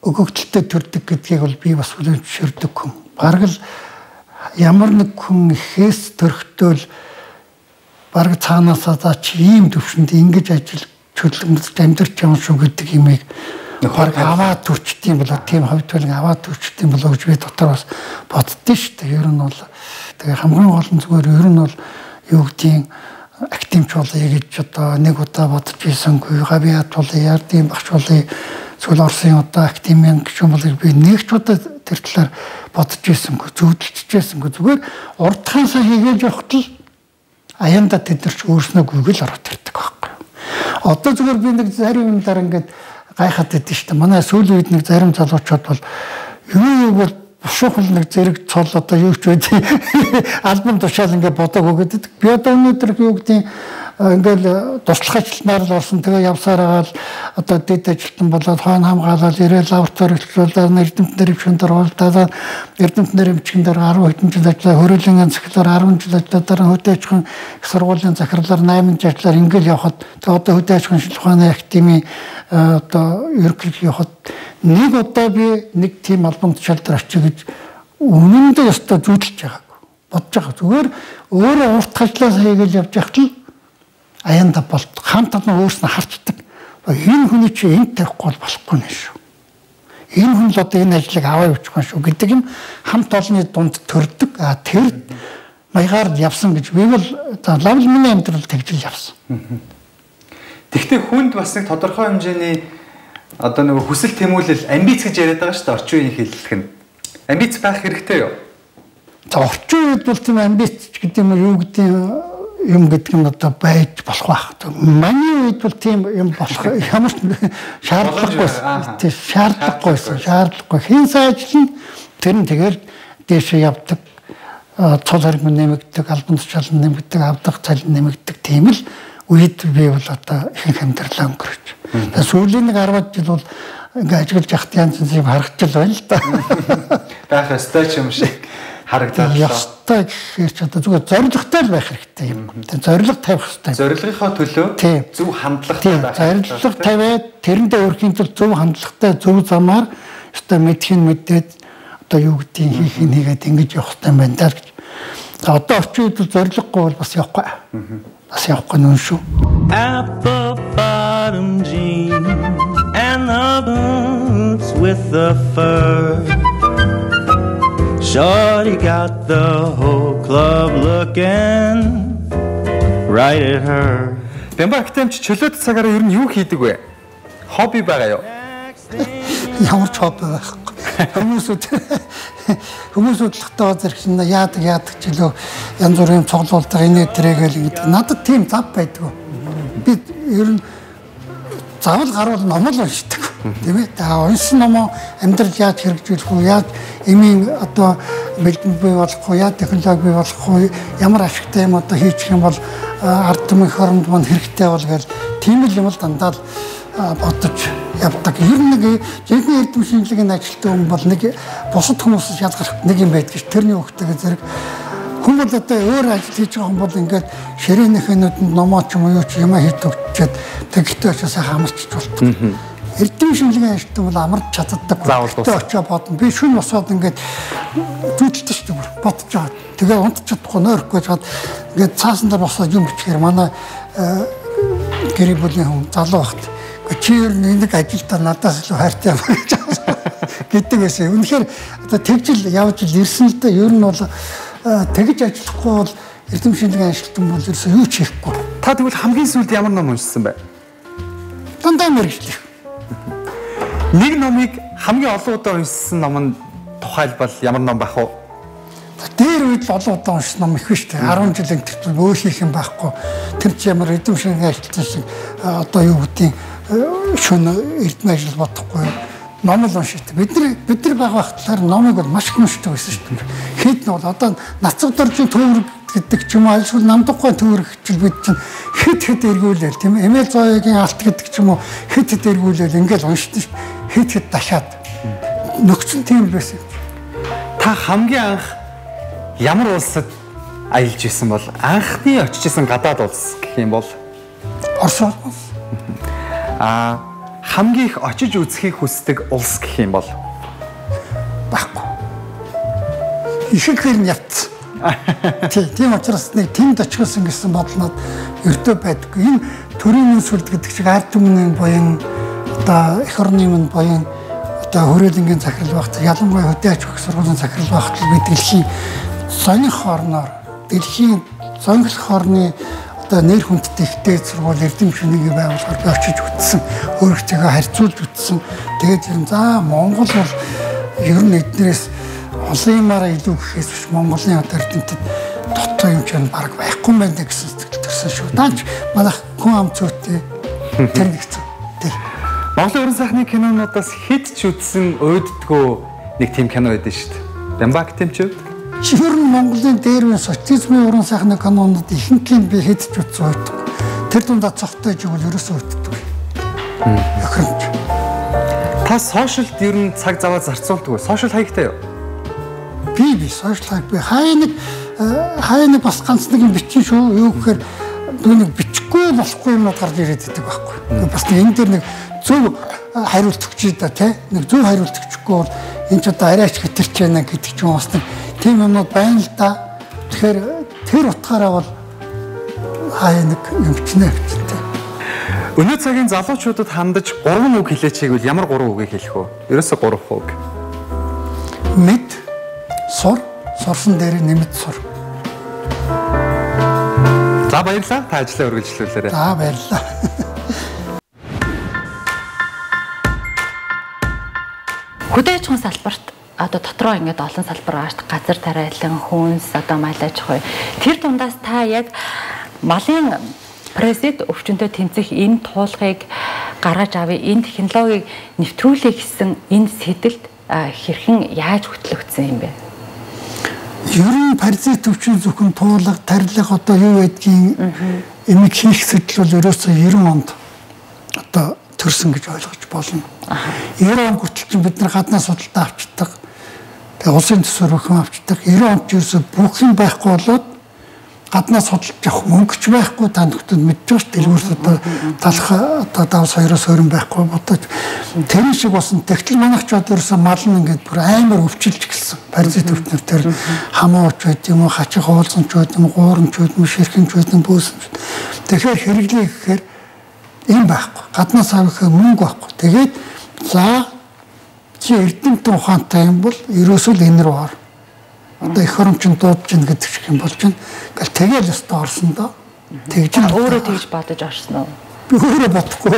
A: өгөгдөлтөй төрдөг гэдгийг бол би бас хүлээн зөвшөөрдөг хүн. Бараг л ямар нэг хүн ихээс төрхтөөл бараг цаанаасаа за чи ийм төвшөнд ингэж ажил чөлөөмөд амьдарч явна шүү гэдэг юмыг бараг аваад төрчдөг юм болоо тийм хувьд бол аваад төрчдөг юм болоо гэж би дотор бас боддөө шүү дээ. Ер нь бол тэгээ хамгийн гол нь зүгээр ер нь бол юу гэдгийг активч болъё гэж одоо нэг удаа бодож ийсэнгүй гавьяат болъё ярдын багш болъё эсвэл Оросын одоо активмен гүшүүн болъё би нэг ч удаа тэр талаар бодож ийсэнгүй зөвдөлж ийсэнгүй зүгээр урдхаасаа хийгээд явахт л аяанда тэд нар ч өөрснөө гүгэл ороод ирдэг байхгүй. Одоо зүгээр би нэг зарим юм дараа ингээд гайхаад байдсан шүү дээ. Манай сүүлийн үед нэг зарим залуучууд бол юу бол бушуухал нэг зэрэг цол одоо юу ч байдгийг альбом тушаал ингээд бодог өгöd. Би одоо өнөөдөр юу гэдгийг ингээл туслах ажилтнаар л орсон. Тэгээ явсаар агаал одоо дэд ажилтан болоод хойно хамгаалал ирээл лаборатори хэлцүүлээд эрдэмтнэр өвчнөд оролдоод эрдэмтнэр өвчнөд 10 хэдэн жил ажиллаа. Хөрөлийн захирлаар 10 жил ажиллаа. Дараа хөдөө аж ахуйн сургуулийн захирлаар 8 жил ажиллаар ингээл явхад тэгээ одоо хөдөө аж ахуйн шинжилгээ ухааны академи одоо ерөнхийдөө явхад нэг удаа би нэг тийм альбом тушаал дээр очиж гэж үнэндээ өстой зүудэлж байгаагүй. Бодож байгаа. Зүгээр өөрөө урт ажилласаа хийгээл явж явахт л аяанда болт хамт олон өөрснөө харцдаг. Энэ хүний чи энд тавихгүй болохгүй нэ шүү. Энэ хүн л одоо энэ ажлыг аваа явуучих хүн шүү гэдэг юм хамт олонны дунд төрдөг. Тэр маягаар явсан гэж би бол лавл миний амьдрал тэгжил явсан.
B: Тэгвэл хүнд бас нэг тодорхой хэмжээний одоо нэг хүсэл тэмүүлэл амбиц гэж яриад байгаа шүү дээ орчин үеийн хэллэг нь. Амбиц байх хэрэгтэй юу?
A: За орчин үед бол тийм амбиц гэдэг юм юу гэдэг юм гэдэг нь одоо байж болох байх. Манай үед бол тийм юм болох ямар ч шаардлагагүйсэн. Тийм шаардлагагүй. Хэн сайжлан тэр нь тэгэл дээшээ явдаг. Цол хариг нэмэгдэг, албан тушаал нэмэгдэг, авдаг цал нэмэгдэг тийм л үед би бол одоо ихэнх амьдралаа өнгөрч. Тэгээ сүүлийн нэг 10 жил бол ингээ ажиглаж явахт янз бүрийн харагдчихл байна л да.
B: Байх ёстой ч юм шиг харагдаад байна.
A: Ёстой гэхээр ч одоо зүгээр зоригтой л байх хэрэгтэй юм. Тэгээ зориг тавих хэрэгтэй.
B: Зорилгынхоо төлөө зөв хандлагатай байх.
A: Зориг тавиад тэрэндээ өрхийн тул зөв хандлагатай зөв замаар ёстой мэдхийн мэдээд одоо юу гэдгийг хийх нэгээд ингэж явах хэрэгтэй юм байна даа гэж. Одоо орчин үед зориггүй бол бас явахгүй. Бас явахгүй нүн шүү.
D: Apple bottom jeans and the boots with the fur. Shorty got the whole club looking right at her.
B: Бэмбактэмч чөлөөт цагаараа ер нь юу хийдэг вэ? Хобби байгаа юу?
A: Ямар ч хобби байхгүй. Хүмүүсүүд л хатаа зэрэгсэн яадаг жилөө янз бүрийн цоглуулдаг инээ тэрэгээл гэдэг. Надад тийм зав байдгүй. Би ер нь заавал гарвал ном л уншдаг. Тийм ээ. Уншсан ном амьдрал яаж хэрэгжүүлэх вэ? Яаж эмийн одоо бэлтгэл бий болох вэ? Яаж технологи бий болох вэ? Ямар ашигтай юм одоо хийчих юм бол ард түмэн хоронд мань хэрэгтэй бол гэж тийм л юм л дандаа л бодож явдаг. Ер нь нэг жинхэнэ эрдэм шинжилгээний ажилтны хүн бол нэг бусад хүмүүсээс шалгарах нэг юм байдаг ш. Тэрний хөвгтэйгээ зэрэг хүн бол одоо өөр ажил хийж байгаа хүн бол ингээд ширээнийхээ нүдэнд номоо ч юм уу ч юм хийдэг чад тэгтээ очоо сайхан амарчж болдог. Эрдэм шинжилгээний ажилтны бол амарч чаддаг. Тэгтээ очоо бодно. Би шүн босоод ингээд зүудэлтэй ш. Бодож байгаа. Тэгээ унтч чадахгүй нойрхгүй чад ингээд цаасан дээр босоод юм бичихээр манай гэрээ бүлийн хүн залуу багт чи ер нь нэг ажилдаа надаас илүү хайртай юм гэж гэдэг байсан. Үнэхээр одоо тэгжил явж ирсэн л да. Ер нь бол тэгж ажиллахгүй бол эрдэм шинжилгээний ажилтан бол ерөөсөө юу ч хийхгүй.
B: Та тэгвэл хамгийн сүүлд ямар ном уншсан бэ?
A: Дандаа мэргэжлэх.
B: Нэг номыг хамгийн олон удаа уншсан ном нь тухайлбал ямар ном байх вэ?
A: Дээр үед олон удаа уншсан ном их биш үү? 10 жилийн тэртээ өөр хийх юм байхгүй. Тэр чи ямар эрдэм шинжилгээний ажилтан шиг одоо юу гэдгийг шөнө эрдэнэ ажил бодохгүй ном л уншдаг. Бид нар баг багтлаар номыг бол маш их уншдаг байсан шүү дээ. Хэд нь бол одоо нацаг доржийн төвөрг гэдэг ч юм уу альшгүй намдаггүй төвөрг хичил бид чинь хэд эргүүлээл тийм ээ. Эмэл зооёгийн алт гэдэг ч юм уу хэд эргүүлээл ингээл уншдаг шүү. Хэд дахиад нөхцөл тийм байсан.
B: Та хамгийн анх ямар улсад аялж исэн бол анхны очиж исэн гадаад улс гэх юм бол
A: Орос улс.
B: хамгийн их очиж үзхийг хүсдэг улс гэх юм бол
A: байхгүй. Ихэхээр нь ятсан. Тийм учраас нэг тэнд очихсан гэсэн бодлоод өртөө байдаггүй. Энэ төрийн сүлд гэдэг шиг ард түмний буян одоо эх орны минь буян одоо хөрөлнгийн захирал багт ялангуяа хөдөө аж ахуйн сургуулийн захирал багт би дэлхийн соних орноор дэлхийн сонгох орны одоо нэр хүндтэй ихтэй сургууль эрдэм шинийг байгуулахаар би очиж үзсэн. Өөрсдөө харьцуулж үзсэн. Тэгээд за Монгол бол ер нь эднээс олон юмараа илүү гэхээс биш Монголын одоо эрдэмтэд дотоо юм чинь баг байхгүй юм байна гэсэн сэтгэл төрсөн шүү. Дааж манайх хүн ам зүйтэй тэр нэгцэн.
B: Монголын уран сайхны кинонуудаас хэд ч үзсэн ойддгөө нэг тийм кино байдаг шүү дээ. Бямбак тэмчүүд.
A: Ер нь Монголын дээрвэн социализмын уран сайхны кинонууд ихэнхийг би хэд ч үзсэн ойдгүй. Тэр дундаа цогтой жигүүл ерөөсөө ойддгүй. Өхөрч.
B: Та сошиалд ер нь цаг заваа зарцуулдаг. Сошиал хаягтай юу?
A: Би сошиал хаяг би хаяа нэг бас ганц нэг бичин шүү. Юу гэхээр нэг бичихгүй болохгүй юмнууд гарч ирээд байдаг байхгүй. Бас энэ дээр нэг зөв хариулт өгчий да тий. Нэг зөв хариулт өгчихгүй бол энэ ч одоо арайч хэтэрч байна гэдэг ч юм бас нэг тийм юмнууд байна л да. Тэгэхээр тэр утгаараа бол хаяа нэг юм бичнэ хэвчээ.
B: Өнөө цагийн залуучуудад хандаж 3 үг хэлээч гэвэл ямар 3 үгийг хэлэх вэ? Ерөөсө 3 үг.
A: Мэд, сур, сурсан дээр нэмэт сур.
B: За баярлалаа. Та ажлаа үргэлжлүүлээрэй.
A: За баярлалаа.
C: Хөдөө аж ахуйн салбарт одоо дотроо ингээд олон салбар аашд газар тариалан хүнс одоо мал аж ахуй тэр дундаас та яг малын пресэд өвчнөд тэмцэх энэ туулгыг гаргаж авъя, энэ технологиг нэвтрүүлэх гэсэн энэ сэдэлд хэрхэн яаж хөтлөгдсөн юм бэ?
A: Ер нь паразит өвчин зөвхөн туулга, тарилах одоо юу байдгийг эмэг хийх сэдэл бол ерөөсөө 90 онд одоо төрсөн гэж ойлгож болно. 90 он хүртэл чинь бид нар гаднаас судалдаа авчдаг. Тэгээ улсын төсвөр өхөн авчдаг. 90 онд ерөөсөө бүх юм байхгүй болоод гаднаас судалж явах мөнгөч байхгүй та нөхдөд мэдж байгаа ш дэлгүүрс одоо талах одоо давс хоёроос өрн байхгүй бодож тэр шиг болсон. Тэгтэл манайх ч одоо ерөөсөө мал нь ингээд бүр амар өвчилж эхэлсэн. Паразит өвчнөр тэр хамууч байд юм уу, хачих уулзанч байд юм уу, гуурамч байд юм уу, ширхэнч байд юм бөөсөнч. Тэгэхээр хэрэглээ гэхээр юм байхгүй. Гаднаас авах мөнгө байхгүй. Тэгээд за чи эрдэмтэн ухаантай юм бол ерөөсөө л энэ рүү ор. Одоо их оромчин дуудаж ийн гэдэг шиг юм болж байна. Ингээл тэгэл өстө орсон доо. Тэгж
C: өөрөө тэгж бодож орсон уу?
A: Би өөрөө бодохгүй.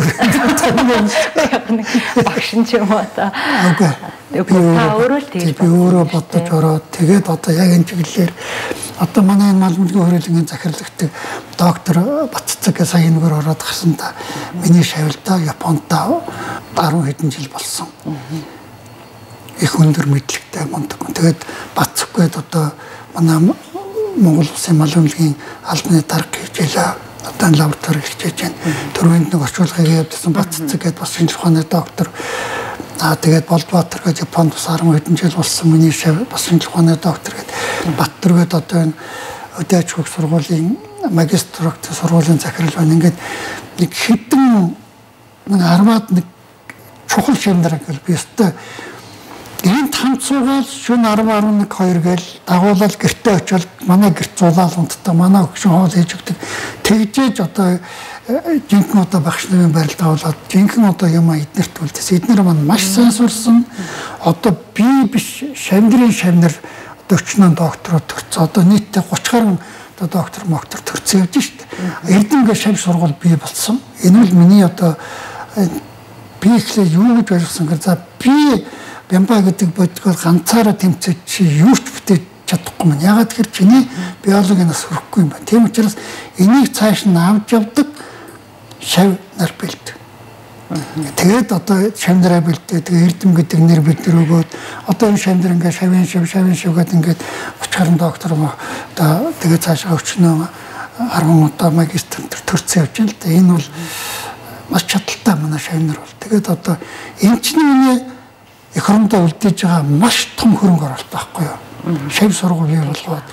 C: Багш нь ч юм уу та.
A: Окей.
C: Та өөрөө л тэгж
A: би өөрөө бодож ороод тэгээд одоо яг энэ чиглэлээр одоо манай мал мөргийн хөрөлгийн захирлагтыг доктор Батцэг сая нэгээр ороод гарсан та. Миний шавилдаа Японд 10 хэдэн жил болсон. Их өндөр мэдлэгтэй мундаг. Тэгээд Батцэггээд одоо манай Монгол Улсын мал мөргийн албаны дарга хичээлээ одоо лаборатори хичээж байна. Төрөнд нэг орчуулгыг явуулсан Батцэггээд бас шинжлэх ухааны доктор. Тэгээд Болдбаатар гэж Японд бас 10 хэдэн жил болсон миний бас шинжлэх ухааны доктор гээд Баттэргээд одоо энэ хөдөө аж ахуйн сургуулийн магистрт сургуулийн захирал байна. Ингээд нэг хэдэн нэг 10-аад нэг чухал шимнэр гэл би өстой энэ хамцуугаал шөнө 10-11 2 гээл дагуулал гэртээ очил манай гэрт зулаал унтдаг манай өгшин хоол хийж өгдөг тэгжээж одоо жинхэнэ одоо багш нарын барилд аваад жинхэнэ одоо юм эднэрт үлдээс эднэр маань маш сайн сурсан одоо би биш шамдрын шамнар одоо 40 доктороо төрсөн одоо нийтдээ 30 гаруй одоо доктор төрсөн явж штт эрдэмгээ шав сургууль бий болсон энэ бол миний одоо би ихлэ юу гэж ойлгосон гэхээр за би Бямба гэдэг бодгоор ганцаараа тэмцэж чи юу ч бүтээж чадахгүй мэн. Ягаад гэхээр чиний биологиас хүрэхгүй юм байна. Тийм учраас энийг цааш нь авч явдаг шав нар бэлд. Тэгээд одоо шав нараа бэлдээ. Тэгээд эрдэм гэдэг нэр бид нар өгөөд одоо энэ шав нар ингээ шавын шав гэдэг ингээд 30 гаруй доктор одоо тэгээд цаашаа өчнөө 10 удаа магистр төрсөн явж байна л да. Энэ бол маш чадaltaй манай шав нар бол. Тэгээд одоо энэ чинь миний эх орондоо үлдээж байгаа маш том хөрөнгө оруулалт байхгүй юу. Шав сургууль бий болгоод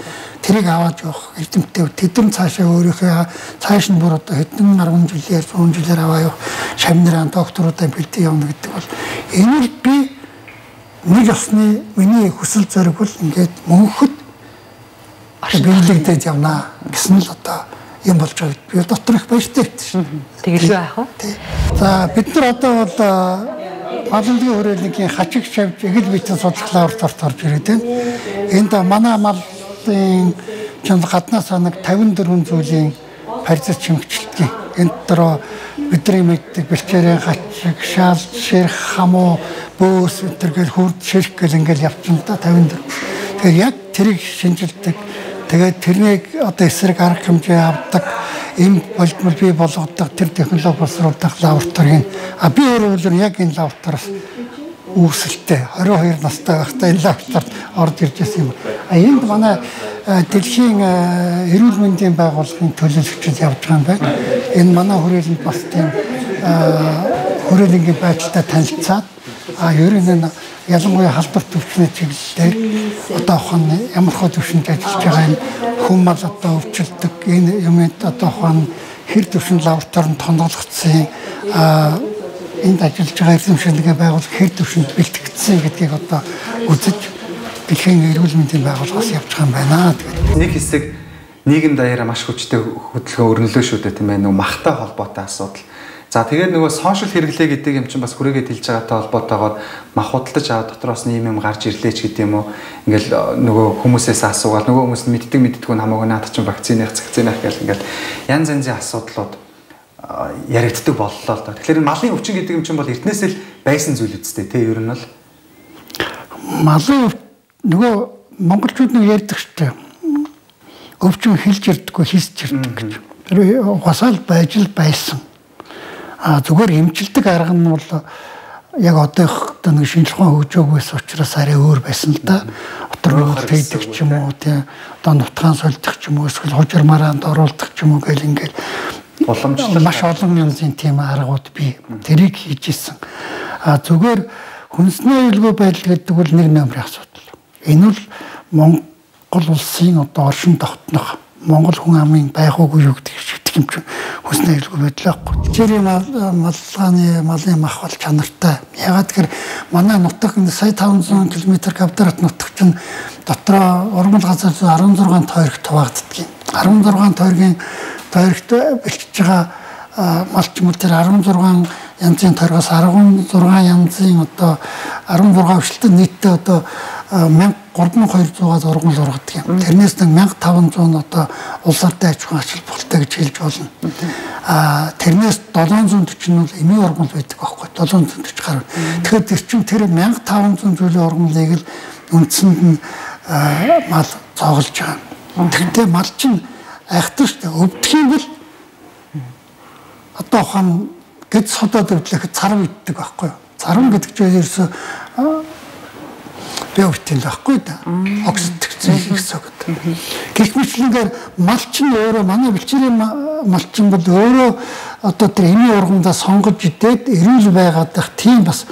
A: тэрийг аваад явах эрдэмтдээ тэдэн цаашаа өөрийнхөө цааш нь бүр одоо хэдэн 10 жилээр 100 жилээр аваа явах шавныраа докторуудаа бэлдээ явна гэдэг бол энэ л би нэг ёсны миний хүсэл зориг бол ингээд мөнхөд биелэгдээд явна гэсэн л одоо юм болж байгаа. Би дотор их баяртай шүү.
C: Тэгэлгүй яах вэ?
A: За бид нар одоо бол малын хүрээлэнгийн хачиг шавж эгэл бичэн судлалаар орж ирээд байна. Энд манай малын чанга гаднаас нэг 54 зүйлийн паразит чимэгчлэлтийн энд дөрөө бидний мэддэг бэлчээрийн хачиг, шаал, ширх, хамуу, бөөс өтергөл хурд ширх гэл ингээл явчихна та 54. Тэгэхээр яг тэрийг шинжилдэг. Тэгээд тэрнийг одоо эсрэг арга хэмжээ авдаг, им болдмол бий болгодог, тэр технологи боловсруулах лабораторийн би өөрөө яг энэ лабораториос үүсэлтэй 22 настай байхдаа энэ лабораторид орж ирж байсан юм. Энд манай дэлхийн эрүүл мэндийн байгууллагын төлөөлөгчд явж байгаа юм байна. Энэ манай хүрээлэнд бас тийм хүрээлэнгийн байдалтай танилцаад ер нь ялангуяа халдвар төвчний чиглэлээр одоо хон ямар хөө төвшөнд ажиллаж байгаа юм хүм мал одоо өвчлөдөг энэ юмд одоо хон хэр төвшин лабораторид тоногдсон энд ажиллаж байгаа эрдэмтдийн байгууллага хэр төвшөнд бэлтгэгдсэн гэдгийг одоо үзэж дэлхийн эрүүл мэндийн байгууллагаас явж байгаа юм байна.
B: Нэг хэсэг нийгэм даяараа маш хүчтэй хөдөлгөөн өрнөлөө шүү дээ тийм ээ, нөгөө махтай холбоотой асуудал. За тэгээд нөгөө сошиал хэрэглээ гэдэг юм чинь бас хүрээгээ тэлж байгаатай холбоотойгоор мах худалдаж аваад дотроос нь юм гарч ирлээч гэдэг юм уу. Ингээл нөгөө хүмүүсээс асуугаад нөгөө хүмүүс мэддэг нь хамаагүй наад чинь вакцины гэх ингээл янз янзын асуудлууд яригддаг боллоо л доо. Тэгэхээр малын өвчин гэдэг юм чинь бол эртнээс л байсан зүйл үстэй тий ер нь бол
A: малын нөгөө монголчууд нэг ярьдаг шүү дээ. Өвчин хэлж ирдэггүй хийсч ирдэг гэж. Тэр угасаал байж л байсан. Зүгээр эмчилдэг арга нь бол яг одоохтой нэг шинжилгээ хөгжөөгүйс учраас арай өөр байсан л да. Отрогол хийдэг ч юм уу тий одоо нутгаан сольдог ч юм уу эсвэл хужирмараанд оруулдаг ч юм уу гэл ингээл уламжлал маш олон янзын тийм аргууд би тэрийг хийж исэн. Зүгээр хүнсний аюулгүй байдал гэдэг бол нэг номерын асуудал. Энэ бол Монгол улсын одоо оршин тогтнох Монгол хүн амын байх уугүй юу гэдэг юм чинь хүнсний аюулгүй байдал байхгүй. Жирийн малын мах бол чанартай. Ягаад гэхээр манай нутаг сая 500 км² нутаг чинь дотроо урмал газар 16 тойрог хуваагддаг. 16 тойргийн тойрогт бэлтжиж байгаа малчмал тэр 16 янзын тойргоос 16 янзын одоо 16 өвчлөлтөд нийтдээ одоо 3200-аас ургамал ургадаг юм. Тэрнээс нэг 1500 одоо улс ордын аж ахуйн ач холбогдолтой гэж хэлж болно. Тэрнээс 740 нь бол эмийн ургамал байдаг байхгүй 740 гаруй. Тэгэхээр тэр чинь тэр 1500 зүйлийн ургамлыг л үндсэнд нь мал цоглож байгаа. Тэгтээ мал чинь айхтар шүү дээ. Өвдөх юм бол одоо хан гэд содод өвдлөх царам иддэг байхгүй юу? Царам гэдэг чинь ерөөсөө биовтин байхгүй да. Оксидэгцэн гэсэн үг. Гэх мэтлэнгээр мал чинь өөрөө манай бэлчээрийн мал чинь бол өөрөө одоо тэр эмийн ургамдаа сонгож идээд эрүүл байгаад байх тийм бас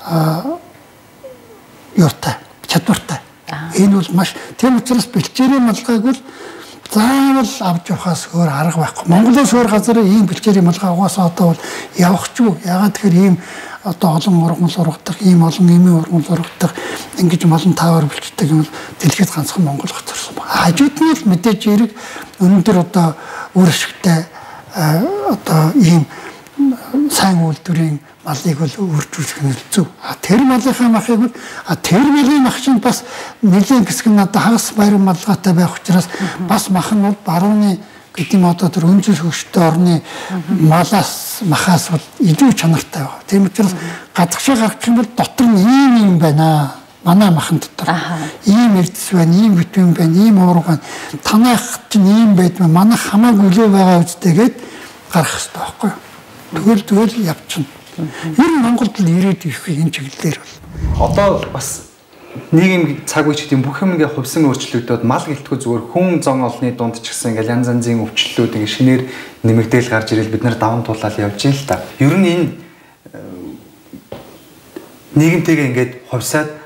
A: юутай чадвартай. Энэ бол маш тийм учраас бэлчээрийн малгайг бол заавал авч явахаас өөр арга байхгүй. Монголоос өөр газар ийм бэлчээрийн малгай угаасаа одоо бол явахчгүй. Ягаад тэгэхээр ийм одоо олон ургамал ургадаг, ийм олон эмийн ургамал ургадаг, ингэж малын таавар бэлчдэг юм бол дэлхийд ганцхан Монгол гоцорсон байна. Хажууд нь л мэдээж эрэг өнөөдөр одоо үр ашигтай одоо ийм сайн үйлдвэрийн малыг бол үржүүлэх нь зөв. Тэр малынхаа махыг бол тэр малын мах чинь бас нэлийн хэсэг нь одоо хагас баярын малгайтай байх учраас бас мах нь бол барууны гэдэг юм одоо тэр өнцөс хөгжтэй орны малаас махаас бол илүү чанартай байна. Тийм учраас гадагшаа гаргах юм бол дотор нь ийм байна. Манай махан дотор ийм эрдэс байна, ийм витамин байна, ийм уурга байна. Танайх чинь ийм байдсан. Манай хамаагүй илүү байгаа үсттэйгээд гарах хэрэгтэй байхгүй юу? Тэгвэл явчихна. Ер нь Монголд л ирээд ирэх энэ чиглэлээр бол.
B: Одоо бас нийгэм цаг үеч гэдэг бүх юм ингээ хувьсан өөрчлөгдөд мал гэлтгүй зүгээр хүн зон олны дунд ч гэсэн ингээ янз янзын өвчлөлүүд ингээ шинээр нэмэгдээл гарч ирэл бид нар даван туулаад явж байна л та. Ер нь энэ нийгэмтэйгээ ингээд хувьсаад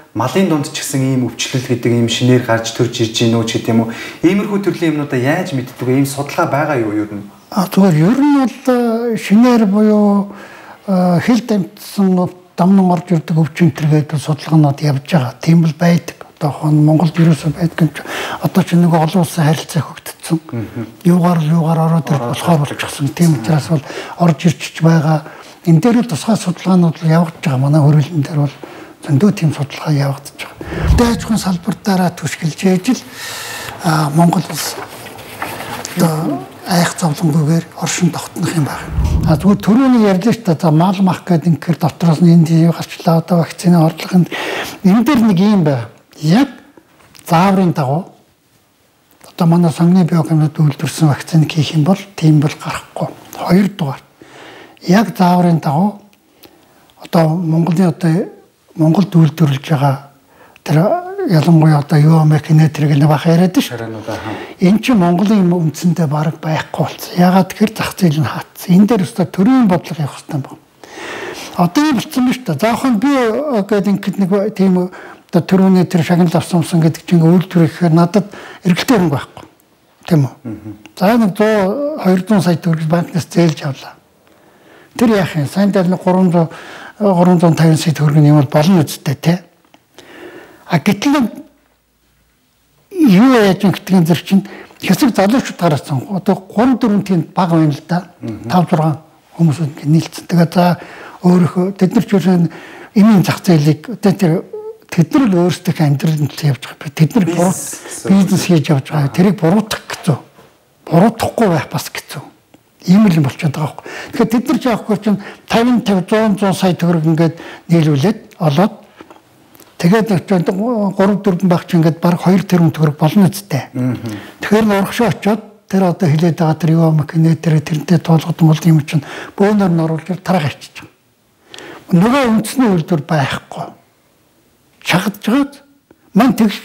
B: малын дунд ч гэсэн ийм өвчлөл гэдэг ийм шинээр гарч төрж ирж гин үү ч гэдэг юм уу. Иймэрхүү төрлийн юмнуудаа яаж мэддэг вэ? Ийм судалгаа байгаа юу ер нь?
A: Зүгээр ер нь бол шинээр буюу хил дамжсан дамнан орж ирдэг өвчнөд судалгаанууд явж байгаа. Тийм бол байдаг. Одоо Монголд ерөөсөө байдаг юм чи. Одоо ч нэг олон улсын харилцаа хөгжсөн. Юугаар ороод ирэх болохоор болчихсон. Тийм учраас бол орж ирчих байгаа. Энэ дээр л тусгай судалгаанууд явагдаж байгаа. Манай хөрөлн дээр бол зөндөө тийм судалгаа явагдаж байгаа. Аж ахуйн салбартаараа түшгэлж ээж л Монгол улс одоо айх зовлонгүйгээр оршин тогтнох юм байна. Зүгээр түрүүний ярьлаа шүү дээ. Мал мах гэдэг ингээр дотроос нь энд гарчлаа одоо вакцины орлого энэ дээр нэг юм байна. Яг зааврын дагуу одоо манай сонгны биогенод үйлдвэрсэн вакцины хийх юм бол тийм бол гарахгүй. Хоёрдугаар яг зааврын дагуу одоо Монголд үйлдвэрлэж байгаа тэр ялангуяа одоо ЮАМ-ийн нэтэрэг нэг бах яриад ш. Энэ чинь Монголын үндсэндээ бараг байхгүй болсон. Ягаад тэгэхээр зах зээл нь хаацсан. Энэ дээр өстой төрийн бодлого явах хэрэгтэй байна. Одоо юм болсон биз дээ. Заахын би гэдэг ингээд нэг тийм одоо төрөний тэр шагнал авсан гэдэг чинь үйлдвэр ихээр надад эргэлтэй хөнгө байхгүй. Тийм үү? За нэг 100 200 сая төгрөг банкнаас зээлж авлаа. Тэр яах юм? Сайн дээр нэг 350 сая төгрөг юм бол болно үстэй те. Гэтэл юу яаж ингэдэг зэрэг чинь хэсэг залуучууд гарсан. Одоо 3-4 тийм бага байна л да. 5-6 хүмүүс нийлцсэн. Тэгээ за өөрөөхөө тэд нар ч эмийн зах зээлийг одоо тэд нар л өөрсдөө амьдралд явж байгаа. Тэд нар бизнес хийж явж байгаа. Тэрийг буруутгах гэсэн. Буруутгахгүй байх бас гэсэн. Ийм л юм болчиход байгаа байхгүй. Тэгэхээр тэд нар ч яахгүй чинь 50 100 сая төгрөг ингээд нийлүүлээд олоод тэгээд 3-4 баг ч ингээд баг 2 тэрбум төгрөг болно үстэй. Тэгэхээр нурагшаа очиод тэр одоо хилээд байгаа тэр юу юм гэнэ тэр тэрнтэй туулгад мол юм чинь бөөнөр нь оруулж тараа авчиж байгаа. Нөгөө үндэсний үйлдвэр байхгүй. Шахаж жагаад мань тэгш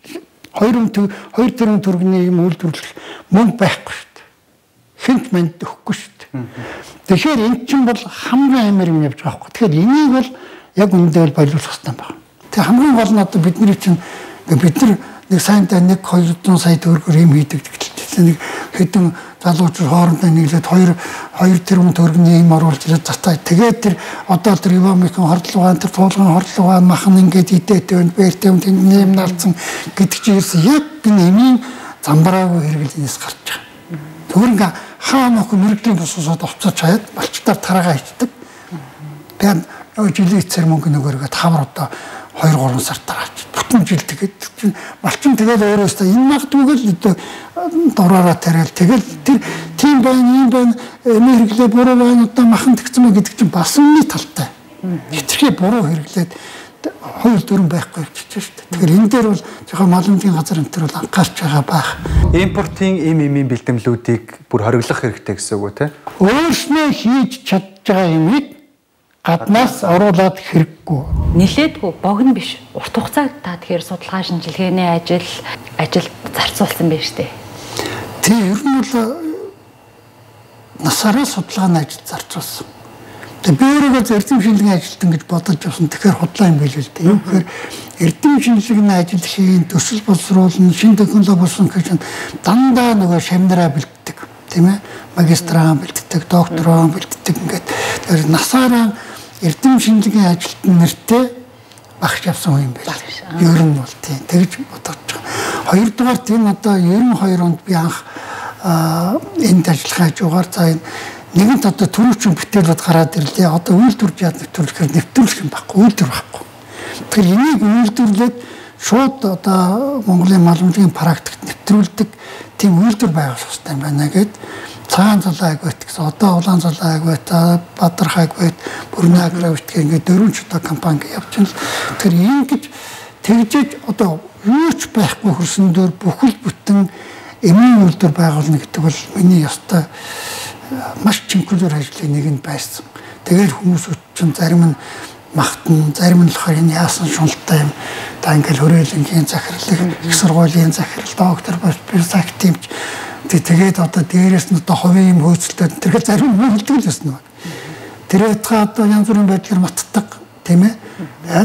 A: 2 тэрбум төгрөгийн юм үйлдвэрлэх мөнгө байхгүй шүү дээ. Хинт манд өгөхгүй шүү дээ. Тэгэхээр эн чинь бол хамгийн амар юм явж байгаа байхгүй. Тэгэхээр энийг бол яг үндэ бол боловсруулах хэрэгтэй байна. Тэг хамгийн гол нь одоо бид нар чинь бид нар нэг сайнтай 1-200 сая төгрөгөөр юм хийдэг гэтэл нэг хэдэн залуучууд хоорондоо нэглээд 2 тэрбум төгрөгийн юм оруулж ирээд затаа. Тэгээд тэр одоо тэр ЮАМ-ийн хордлогоо тэр туулгын хордлогоо махан ингээд идээтэй байна. Бэртэй юм тэнд нэм налцсан гэдэг чинь яг нэмийн замбраагүй хэрэглэнээс гарч байгаа. Зүгээр ингээ хаа нөхөн мэрэглийн босоод овцож хаяад малчтаар тараагаа хийдэг. Тэгээд жилийн эцэр мөнгө нөгөөргөө тавар одоо 2-3 сар дараач. Бүтэн жил тэгээд малчин тэгээд өөрөөсөө энэ магтуугэл дураараа тариал тэгэл тэр тийм байна ийм байна хэрэглээ буруу байна одоо махан тэгсэн мэ гэдэг чинь бас нэг талтай. Хитрхи буруу хэрэглээд хууль дүрэн байхгүй явчихж шүү дээ. Тэгэхээр энэ дээр бол жоохон маламжийн газар энэ төр бол анхаарч байгаа байх.
B: Импортын эмийн бэлтгэлүүдийг бүр хориглох хэрэгтэй гэсэн үг үү те?
A: Өөрснөө хийж чадж байгаа юмыг гаднаас оруулаад хэрэггүй.
C: Нилээдгүй богино биш. Урт хугацааг та тэгэхээр судалгаа шинжилгээний ажил зарцуулсан байна шүү дээ.
A: Тийм ер нь бол насаараа судалгааны ажил зарцуулсан. Тэгээ би өөрийгөө эрдэм шинжилгээний ажилтан гэж бодож явсан. Тэгэхээр худлаа юм байл л дээ. Юу гэхээр эрдэм шинжилгээний ажил хийн, төсөл боловсруулна, шинэ технологи болсон гэж дандаа нөгөө шамнараа бэлддэг. Тийм ээ? Магистраа бэлддэг, доктороо бэлддэг ингээд. Тэгэхээр насаараа эрдэм шинжилгээний ажилтан нэртэй багш явсан хүн юм байна. Ер нь бол тийм тэгж бодож байгаа. Хоёрдугаар тийм одоо 92 онд би анх энд ажиллахаа хажуугаар за энэ нэгэнт одоо төрөвчин бүтээлүүд гараад ирлээ. Одоо үйлдвэрж яад нэвтрүүлэхээр нэвтрүүлэх юм байхгүй, үйлдвэр байхгүй. Тэгэхээр энийг үйлдвэрлээд шууд одоо Монголын маламжийн практикт нэвтрүүлдэг тийм үйлдвэр байгуулах хэрэгтэй байна гэд цагаан залаа агвет гэсэн одоо улаан залаа агвет, Бадарх агвет, Бүрнэ агровит гэх ингээд 4 чудаа компани явж байна. Тэгэхээр ингэж тэгжиж одоо юу ч байхгүй хөрсөн дөр бүхэл бүтэн эмийн үйлдвэр байгуулна гэдэг бол миний ёстой маш чимхлэр ажлын нэг нь байсан. Тэгээд хүмүүс чинь зарим нь магтан, зарим нь болохоор энэ яасан шуналтай юм. Та ингээл хөрөөлөнгийн захирлаг, их сургуулийн захирал, доктор биш активч тэгээд одоо дээрээс нь одоо хувийн юм хөөцөлтөд тэрхэл зарим нь хөлдөг л байсан нь. Тэр удаа одоо янз бүрийн байдлаар матдаг тийм ээ. Аль матчтай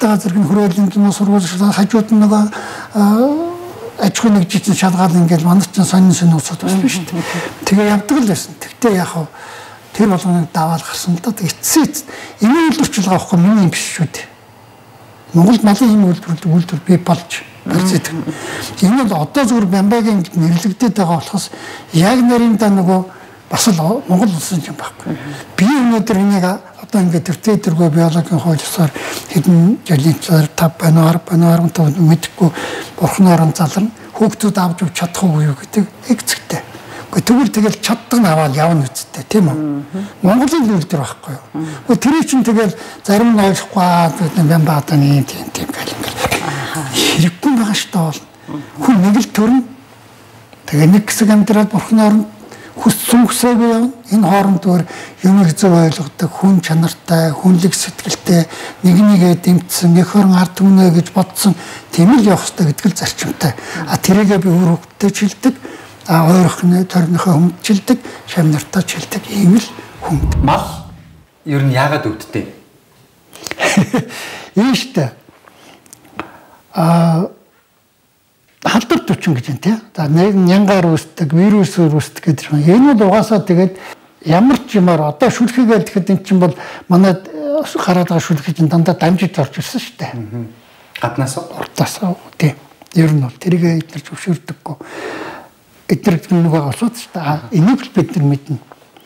A: ажилтгаа зэрэг хүрээлэн кино сургууль хажууд нь нөгөө аж ахуйн нэгжийн шалгаал ингээл манай ч сонин усууд байсан шүү дээ. Тэгээ явдаг л байсан. Тэгтээ яг хав тэр болгоныг даваал гарсан л да. Эцсийн энэ үйлдвэрчил авахгүй миний юм биш шүү дээ. Монголд малын юм үйлдвэр би болж барьцдаг. Энэ бол одоо зүгээр Бямбагийн нэрлэгдээд байгаа болохоос яг нарийн да нөгөө бас л Монгол улсын юм байхгүй. Би өнөөдөр энийг одоо ингээд төвтэй биологийн хуулиар хэдэн жилийн цаар 5 байна 10 байна 15 мэдэхгүй бурхнаар нь залрна. Хүүхдүүд авч өгч чадах уу юу гэдэг хэцэгтэй. Тэгвэл тэгэл чаддаг нь аваад явна үсттэй тийм үү. Монголын үйлдвэр байхгүй юу. Тэр чинь тэгэл зарим нь ойлгохгүй Бямбаатаны тийм гал ингээд хэрэггүй байгаа шүү дээ. Хүн нэг л төрн. Тэгээ нэг хэсэг амьдраад бурхнаар нь хүсэнгүйсээгүй явна. Энэ хоорондоор юмыг зөв ойлгодог, хүн чанартай, хүнлэг сэтгэлтэй, нэгээ дэмтсэн, нэг хорон ард түмнэ гэж бодсон тийм л явах хэрэгтэй гэдэг л зарчимтай. Тэрийгээ би өөр хөвгтөд чилдэг, ойрхны торныхоо хүндчилдэг, шамнартаа чилдэг ийм л хүнд.
B: Мал ер нь яагаад өвддөг?
A: Ийм штэ. Халдвар төвчин гэж байна тий. За нянгаар үүсдэг, вирусээр үүсдэг гэдэг юм. Энэ бол угаасаа тэгээд ямар ч юмар одоо шүлхийгээл тэгэхэд эн чинь бол манай гараад байгаа шүлхий чинь дандаа дамжиж орж ирсэн шүү дээ.
B: Гаднаас
A: уртаас тий. Ер нь бол тэрийг эдгээр зөвшөөрдөггүй. Эдгээр нэг асуудал шүү дээ. Энийг л бид нар мэднэ.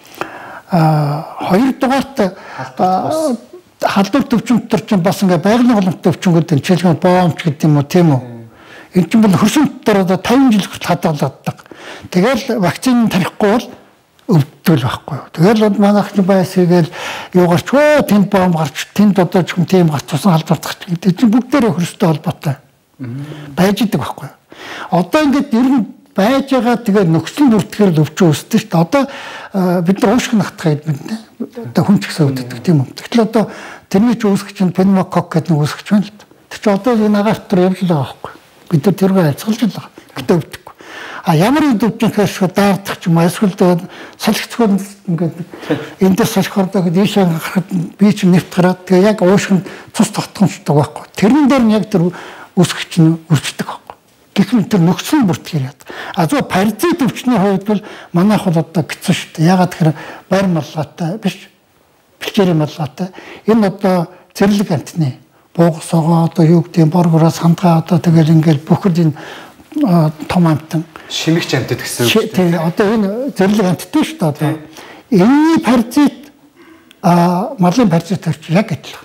A: Хоёрдугаарт халдвар төвчин дотор чинь бас ингээ байгалийн голомт төвчнгүүд энэ жишээлбэл боомч гэдэг юм уу тийм үү? Энэ чинь бол хөрсөн дотор одоо 50 жил хүртэл хадгалагддаг. Тэгэл вакцины тарихгүй бол өвддөл байхгүй юу. Тэгэл манайхны байсгээл юугаарч тэнд бом гарч тэнд одоо ч юм тийм гарч тусан халдвартах гэдэг чинь бүгдээрээ хөрстэй холбоотой. Байж идэг байхгүй юу. Одоо ингээд ер нь байж байгаа тэгээд нөхцөл бүртгэр л өвчин үүсдэг шүү дээ. Одоо бид нар уушг нахтах гэдэг юм. Одоо хүн ч гэсэн өвддөг тийм үү. Тэгтэл одоо тэрний ч үүсгэж чинь пневмокок гэдэг нэг үүсгэж байна л да. Тэр чинь одоо энэ агаар дотор явж байгаа байхгүй. Бид нар тэргээ альцгалж байгаа. Гэтэ өвдөхгүй. Ямар үед өвчин гэхээр шууд даардах ч юм эсвэл салхицгүй ингээд эндээс салхиордоо гэдэг ийшээ гарахад би чинь нэвт гараад тэгээ яг уушгинд цус тогтхомжтой байхгүй. Тэрэн дээр нь яг тэр үүсгэж чинь үрждэг байхгүй. Гэвч тэр нөхцөл бүртгэр яд. Зөв паразит өвчний хувьд бол манайх бол одоо хэцүү шүү дээ. Ягаад тэгэхээр байр малгайтай биш. Бэлчээрийн малгайтай. Энэ одоо зэрлэг амтны буугас согоо одоо юу гэдэг боргороос хандгаа одоо тэгэл ингээл бүхэл энэ том амтан
B: шимэгч амтд гэсэн үг шүү дээ.
A: Тийм одоо энэ зэрлэг амттай шүү дээ одоо. Энэний паразит малын паразит тавьч яг адилхан.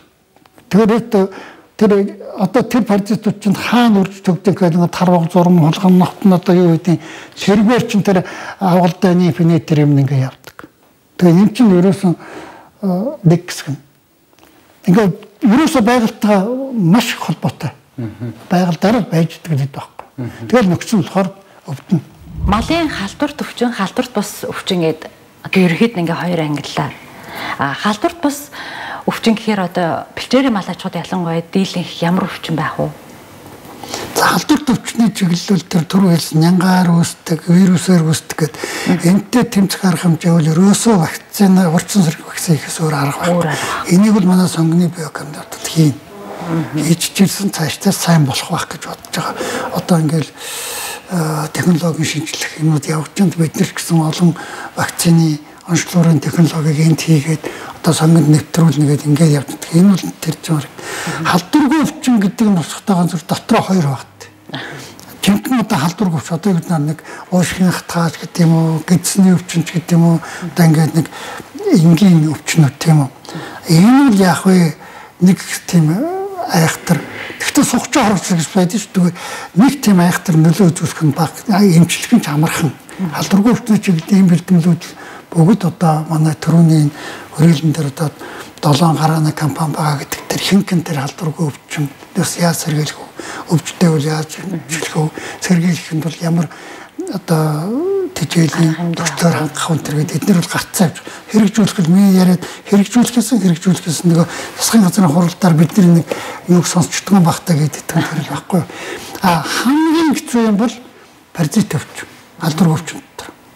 A: Тэр одоо тэр паразитууд чинь хаана үрж төгдөг гэдэг нь тарваг зурм холгон ногт нь одоо юу гэдэг сэргээр чинь тэр авгалдааны фенетер юм ингээ явдаг. Тэгээ энэ чинь ерөөсөн нэг хэсэг. Ингээ ерөөсөө байгальтайгаа маш их холбоотой. Байгальдаар байж идэг гэдэг байхгүй. Тэгэл нөхцөл болохоор өвдөн.
C: Малын халдвар төвчин, халдварт бас өвчин гэдэг одоо ерөөд ингээ хоёр ангиллаа. Халдварт бас өвчин гэхээр одоо бэлчээрийн мал аж ахуйд ялангуяа дийлэнх ямар өвчин байх вэ?
A: За халдвар төвчний чиглэлүүл тэр түр хэлсэн нянгаар үүсдэг, вирусээр үүсдэг гэдэг. Энтэй тэмцэх арга хэмжээ бол ерөөсөө вакцины урьдчилан сэргийлэх вакцины ихээс өөр арга байна. Энийг бол манай сонгоны биокомпьютерт хийн. Ичжирсэн цаашдаа сайн болох байх гэж бодож байгаа. Одоо ингээл технологийн шинжилэх юмуд явж байгаа. Бид нар гэсэн олон вакцины онцлогын технологиг энд хийгээд одоо сонгонд нэвтрүүлнэгээд ингээд явж байгаа. Энэ бол тэр зүйл. Халдваргүй өвчин гэдэг нь усхтайгаа зүр дотроо хоёр багт. Жинхэнэ одоо халдваргүй өвч одоо бид нэг уушгины хатгаач гэдэг юм уу, гидсний өвчин ч гэдэг юм уу, одоо ингээд нэг энгийн өвчнүүд тийм үү. Энэ нь яг вэ нэг тийм айхтар. Гэхдээ сухчаа хорч гэж байдаг шүү дээ. Нэг тийм айхтар нөлөө үзүүлэх нь баг эмчилгэн ч амархан. Халдваргүй өвчнүүд чиглэлд ийм бэлтгэлүүд бүгд одоо манай төрөний хөрөлн дээр одоо 7 гарааны компани байгаа гэдэг тэр хинхэн тэр халдваргүй өвчин бас яаж сэргийлэх вэ? Өвчтэй бол яаж чиглэх вэ? Сэргийлэх нь бол ямар одоо тэжээлийн доктор хангах өнтер гэдэг эдгээр бол гарцаа авч хэрэгжүүлэх нь миний яриад хэрэгжүүлэхээс нөгөө засгийн газрын хуралдаар бидний нэг юуг сонсчдгоо багтаа гэдэг тэр байхгүй. Хамгийн хэцүү юм бол паразит өвчин, халдваргүй өвчин дотор.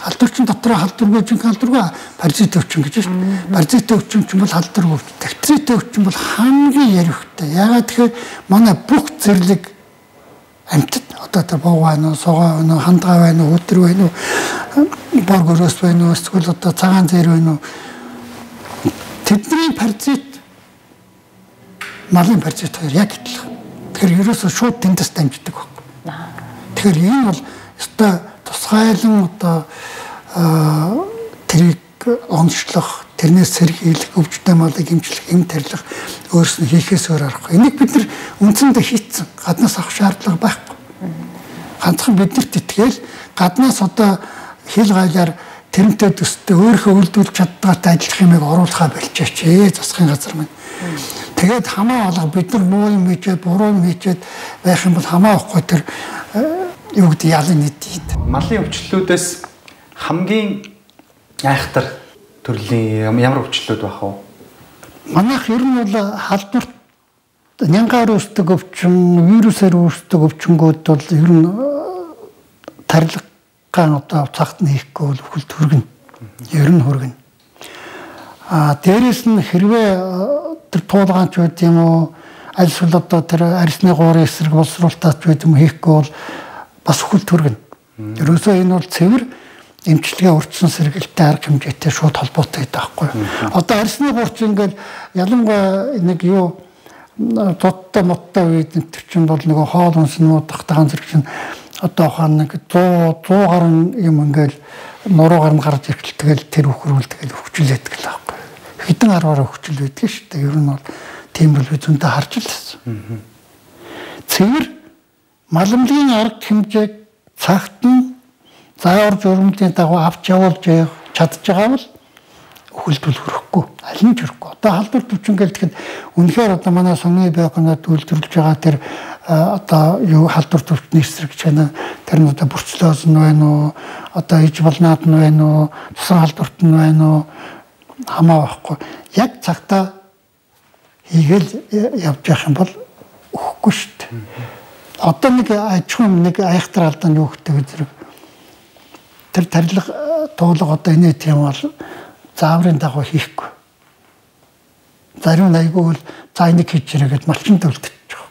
A: Халдварчин дотроо халдваргүй жинхэнэ халдваргүй паразит өвчин гэж шүү дээ. Паразит өвчин ч бол халдваргүй. Бактерит өвчин бол хамгийн ярихтай. Ягаад тэгэхээр манай бүх зэрлэг амьтад одоо тэр бог байна уу, согоо байна уу, хандгаа байна уу, өдөр байна уу, боргороос байна уу, эсвэл одоо цагаан зэр байна уу. Тэдний паразит малын паразит хоёр яг адилхан. Тэгэхээр ерөөсөө шууд тэндээс дамждаг байхгүй. Тэгэхээр энэ бол өстой тусгайлан одоо тэрийг онцлох, тэрнээс сэргийлэх, өвчтөе малыг эмчлэх, эм тарилах өөрснөө хийхээс өөр аргагүй. Энийг бид нар үндсэндээ хийцэн. Гаднаас авах шаардлага байхгүй. Ганцхан биднэрт итгээл гаднаас одоо хил гайлаар тэрнтэй төстэй өөрийнхөө үйлдвэрлэж чаддгаатай ажиллах юмыг оруулахаа болчихооч засгийн газар маань. Тэгээд хамаа алга бид нар муу юм хийчээд буруу юм хийчээд байх юм бол хамаа авахгүй тэр юу гэдэг ялын нийт.
B: Малын өвчлөлүүдээс хамгийн айхтар төрлийн ямар өвчлөлүүд байх вэ?
A: Манайх ер нь бол халдварт нянгаар үүсдэг өвчин, вирусээр үүсдэг өвчнгүүд бол ер нь тарилгаан одоо цагт нь хийхгүй бол өхөлт хүргэнэ. Ер нь хүргэнэ. Дээрээс нь хэрвээ тэр туулгаанч байд юм уу, аль эсвэл одоо тэр арсны гуурын эсрэг боловсруулалтаач байд юм хийхгүй бол бас өхөлт хүргэнэ. Ерөөсөө энэ бол цэвэр эмчилгээ урьдчилан сэргээлттэй арга хэмжээтэй шууд холбоотой гэдэг байхгүй юу. Одоо арсны гуурч ингээл ялангуяа нэг юу дуттай моттой үед энэ чинь бол нөгөө хоол унснуудах тагаан зэрэг чинь одоо хаана нэг 100 гаруй юм ингээл нуруугаар нь гарч ирэхэл тэгэл тэр үхрүүл тэгэл хөвчлээд гэл байхгүй. Хэдэн арваараа хөвчл байдаг шүү дээ. Ер нь бол тийм бол би зөнтэй харж л байсан. Цэвэр маламжийн арга хэмжээг цагт нь заавар журмын дагуу авч явуулж чадж байгаа бол өхөлдөл хүрэхгүй. Аль нь ч хүрэхгүй. Одоо халдвар төвчин гэлтэхэд үнэхээр одоо манай сумын байгууллагад үйлдвэрлэж байгаа тэр одоо юу халдвар төвчний эсрэг чанаа тэр нь одоо бүрчлөөс нь байна уу? Одоо иж болнаад нь байна уу? Тусан халдварт нь байна уу? Хамаа байхгүй. Яг цагтаа хийгээл явж явах юм бол өгөхгүй шүү дээ. Одоо нэг ажихын нэг айхтар алдаан юу гэдэг зэрэг тэр тарилга туулга одоо инээ тийм бол зааврын дагуу хийхгүй. Зарим айгүй бол за энийг хийж ирээгээд малчин төлдөж байгаа.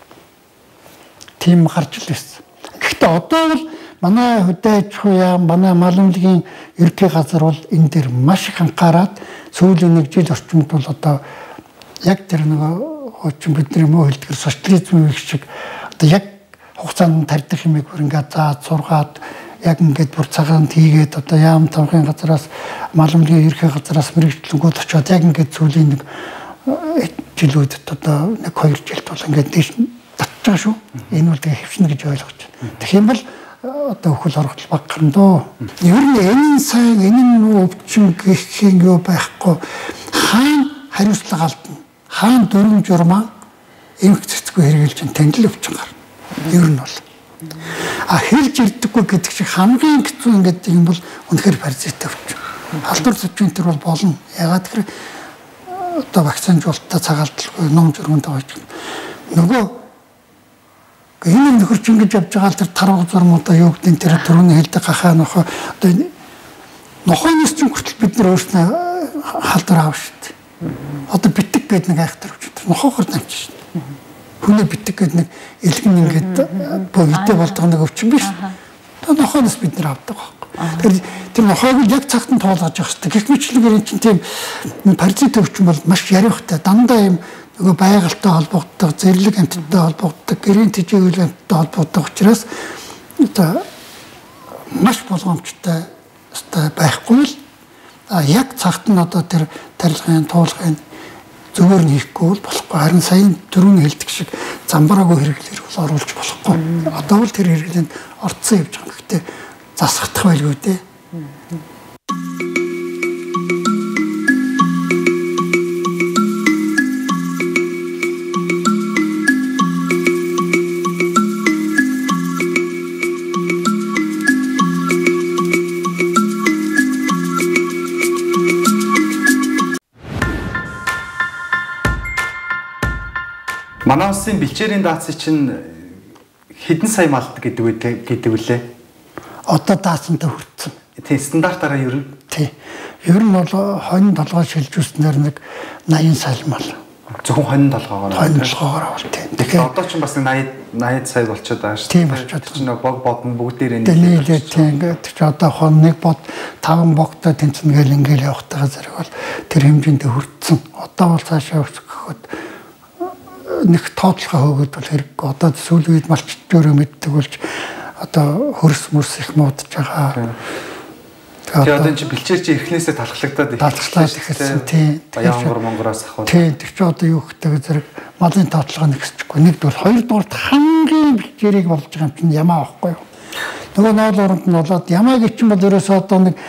A: Тийм гарч л байсан. Гэхдээ одоо бол манай хөдөө аж ахуй яам, манай малмлгийн ерөнхий газар бол энэ дээр маш их анхаарад сүүлийн нэг жил орчимд бол одоо яг тэр нөгөө хуучин бидний муу хэлдгэр социализм шиг одоо яг хугацаанд тарьдах юмыг бүр ингээд заад сургаад яг ингээд бүр цагаанд хийгээд одоо яам тавхын газараас малмлгийн ерхий газараас мэрэгчлэнгүүд очиод яг ингээд сүүлийн нэг жилүүдэд одоо нэг 2 жилд бол ингээд дээш татж байгаа шүү. Энэ бол тэгээ хөвчнө гэж ойлгож байна. Тэгэх юм бол одоо өхөл орготл баг гарна дөө. Ер нь энэ сайн энэ өвчин гэх юм юу байхгүй. Хаана хариуцлага алдна. Хаана дөрвөн журмаа эмх цэцгүй хэрэгжилж тандил өвчин гарна. Ер нь бол хэлж ирдэггүй гэдэг шиг хамгийн хэцүү ингээд юм бол үнэхээр паразит өвчин. Халдвар төвчин төр бол болно. Ягаад гэхээр одоо вакцинжуулалтаа цагаалдалгүй ном журманд байгаа юм. Нөгөө энэ нөхөрч ингэж явж байгаа л тэр тарваг зурмуудаа юу гэдэг тэр түрүүний хэлдэг гахаа нохоо одоо нохооноос ч хүртэл бид нар өөрснөө халдвар аав шүү дээ. Одоо битэг гэдэг нэг айхтар өвчин. Нохоохор дамж шүү дээ. Хүнээ битэг гэдэг нэг элгэн ингээд богитой болдог нэг өвчин биш. Тэр нохооноос бид нар авдаг байхгүй. Тэгэхээр тэр нохоог яг цагт нь тоолгож явах хэрэгтэй. Гэх мэтлэгээр энэ чинь тийм паразит өвчин бол маш яриухтай. Дандаа юм нөгөө байгальтай холбогддог, зэрлэг амьтдтай холбогддог, гэрийн тэжээл амьтдтай холбогддог учраас одоо маш болгоомжтой байхгүй л яг цагт нь одоо тэр тарилгын туулгын зөвөр нь хийхгүй бол болохгүй. Харин саяны түрүүний хэлдэг шиг замбраагүй хэрэглэр бол оруулж болохгүй. Одоо бол тэр хэрэглэнд орцсон явж байгаа. Гэхдээ засахдах байлгүй дээ.
B: Манай улсын бэлчээрийн даацыг чинь хэдэн сая малд гэдэг үлээ.
A: Одоо даацантай хүрсэн.
B: тий стандартаараа ер нь.
A: Тий. Ер нь бол хонь толгой шилжүүлснээр нэг 80 салмал.
B: Зөвхөн хонь толгоогоор.
A: Хонь толгоогоор бол тий.
B: Тэгэхээр одоо ч бас 80 сая болчиход байгаа шүү.
A: Тийм болчиход.
B: Чи нэг бог бодно бүгдээрээ
A: нийлээд тий ингээд чи одоо хон нэг бод 5 богтой тэнцэн гэл ингээл явахтайгаа зэрэг бол тэр хэмжээнд хүрдсэн. Одоо бол цаашаа өсгөхөд нэг тооцоолгоо хөөгд бол хэрэггүй. Одоо сүүлийн үед малчд өөрөө мэддэг болж одоо хөрс мөрс их муудаж байгаа.
B: Тэгээ одоо чи бэлчээр чи эхнээсээ талхлагдаад
A: ихсэн тий.
B: Янгор монгороос ахвал.
A: Тий, тэр чи одоо юу гэхтэй зэрэг малын тооцоолгоо нэгсчихгүй. Нэгдүгээр, хоёрдугаар хамгийн бэлчээрийг болж байгаа юм чинь ямаа байхгүй юу? Нөгөө ноол оронд нь болоод ямаагийн чинь бол ерөөсөө одоо нэг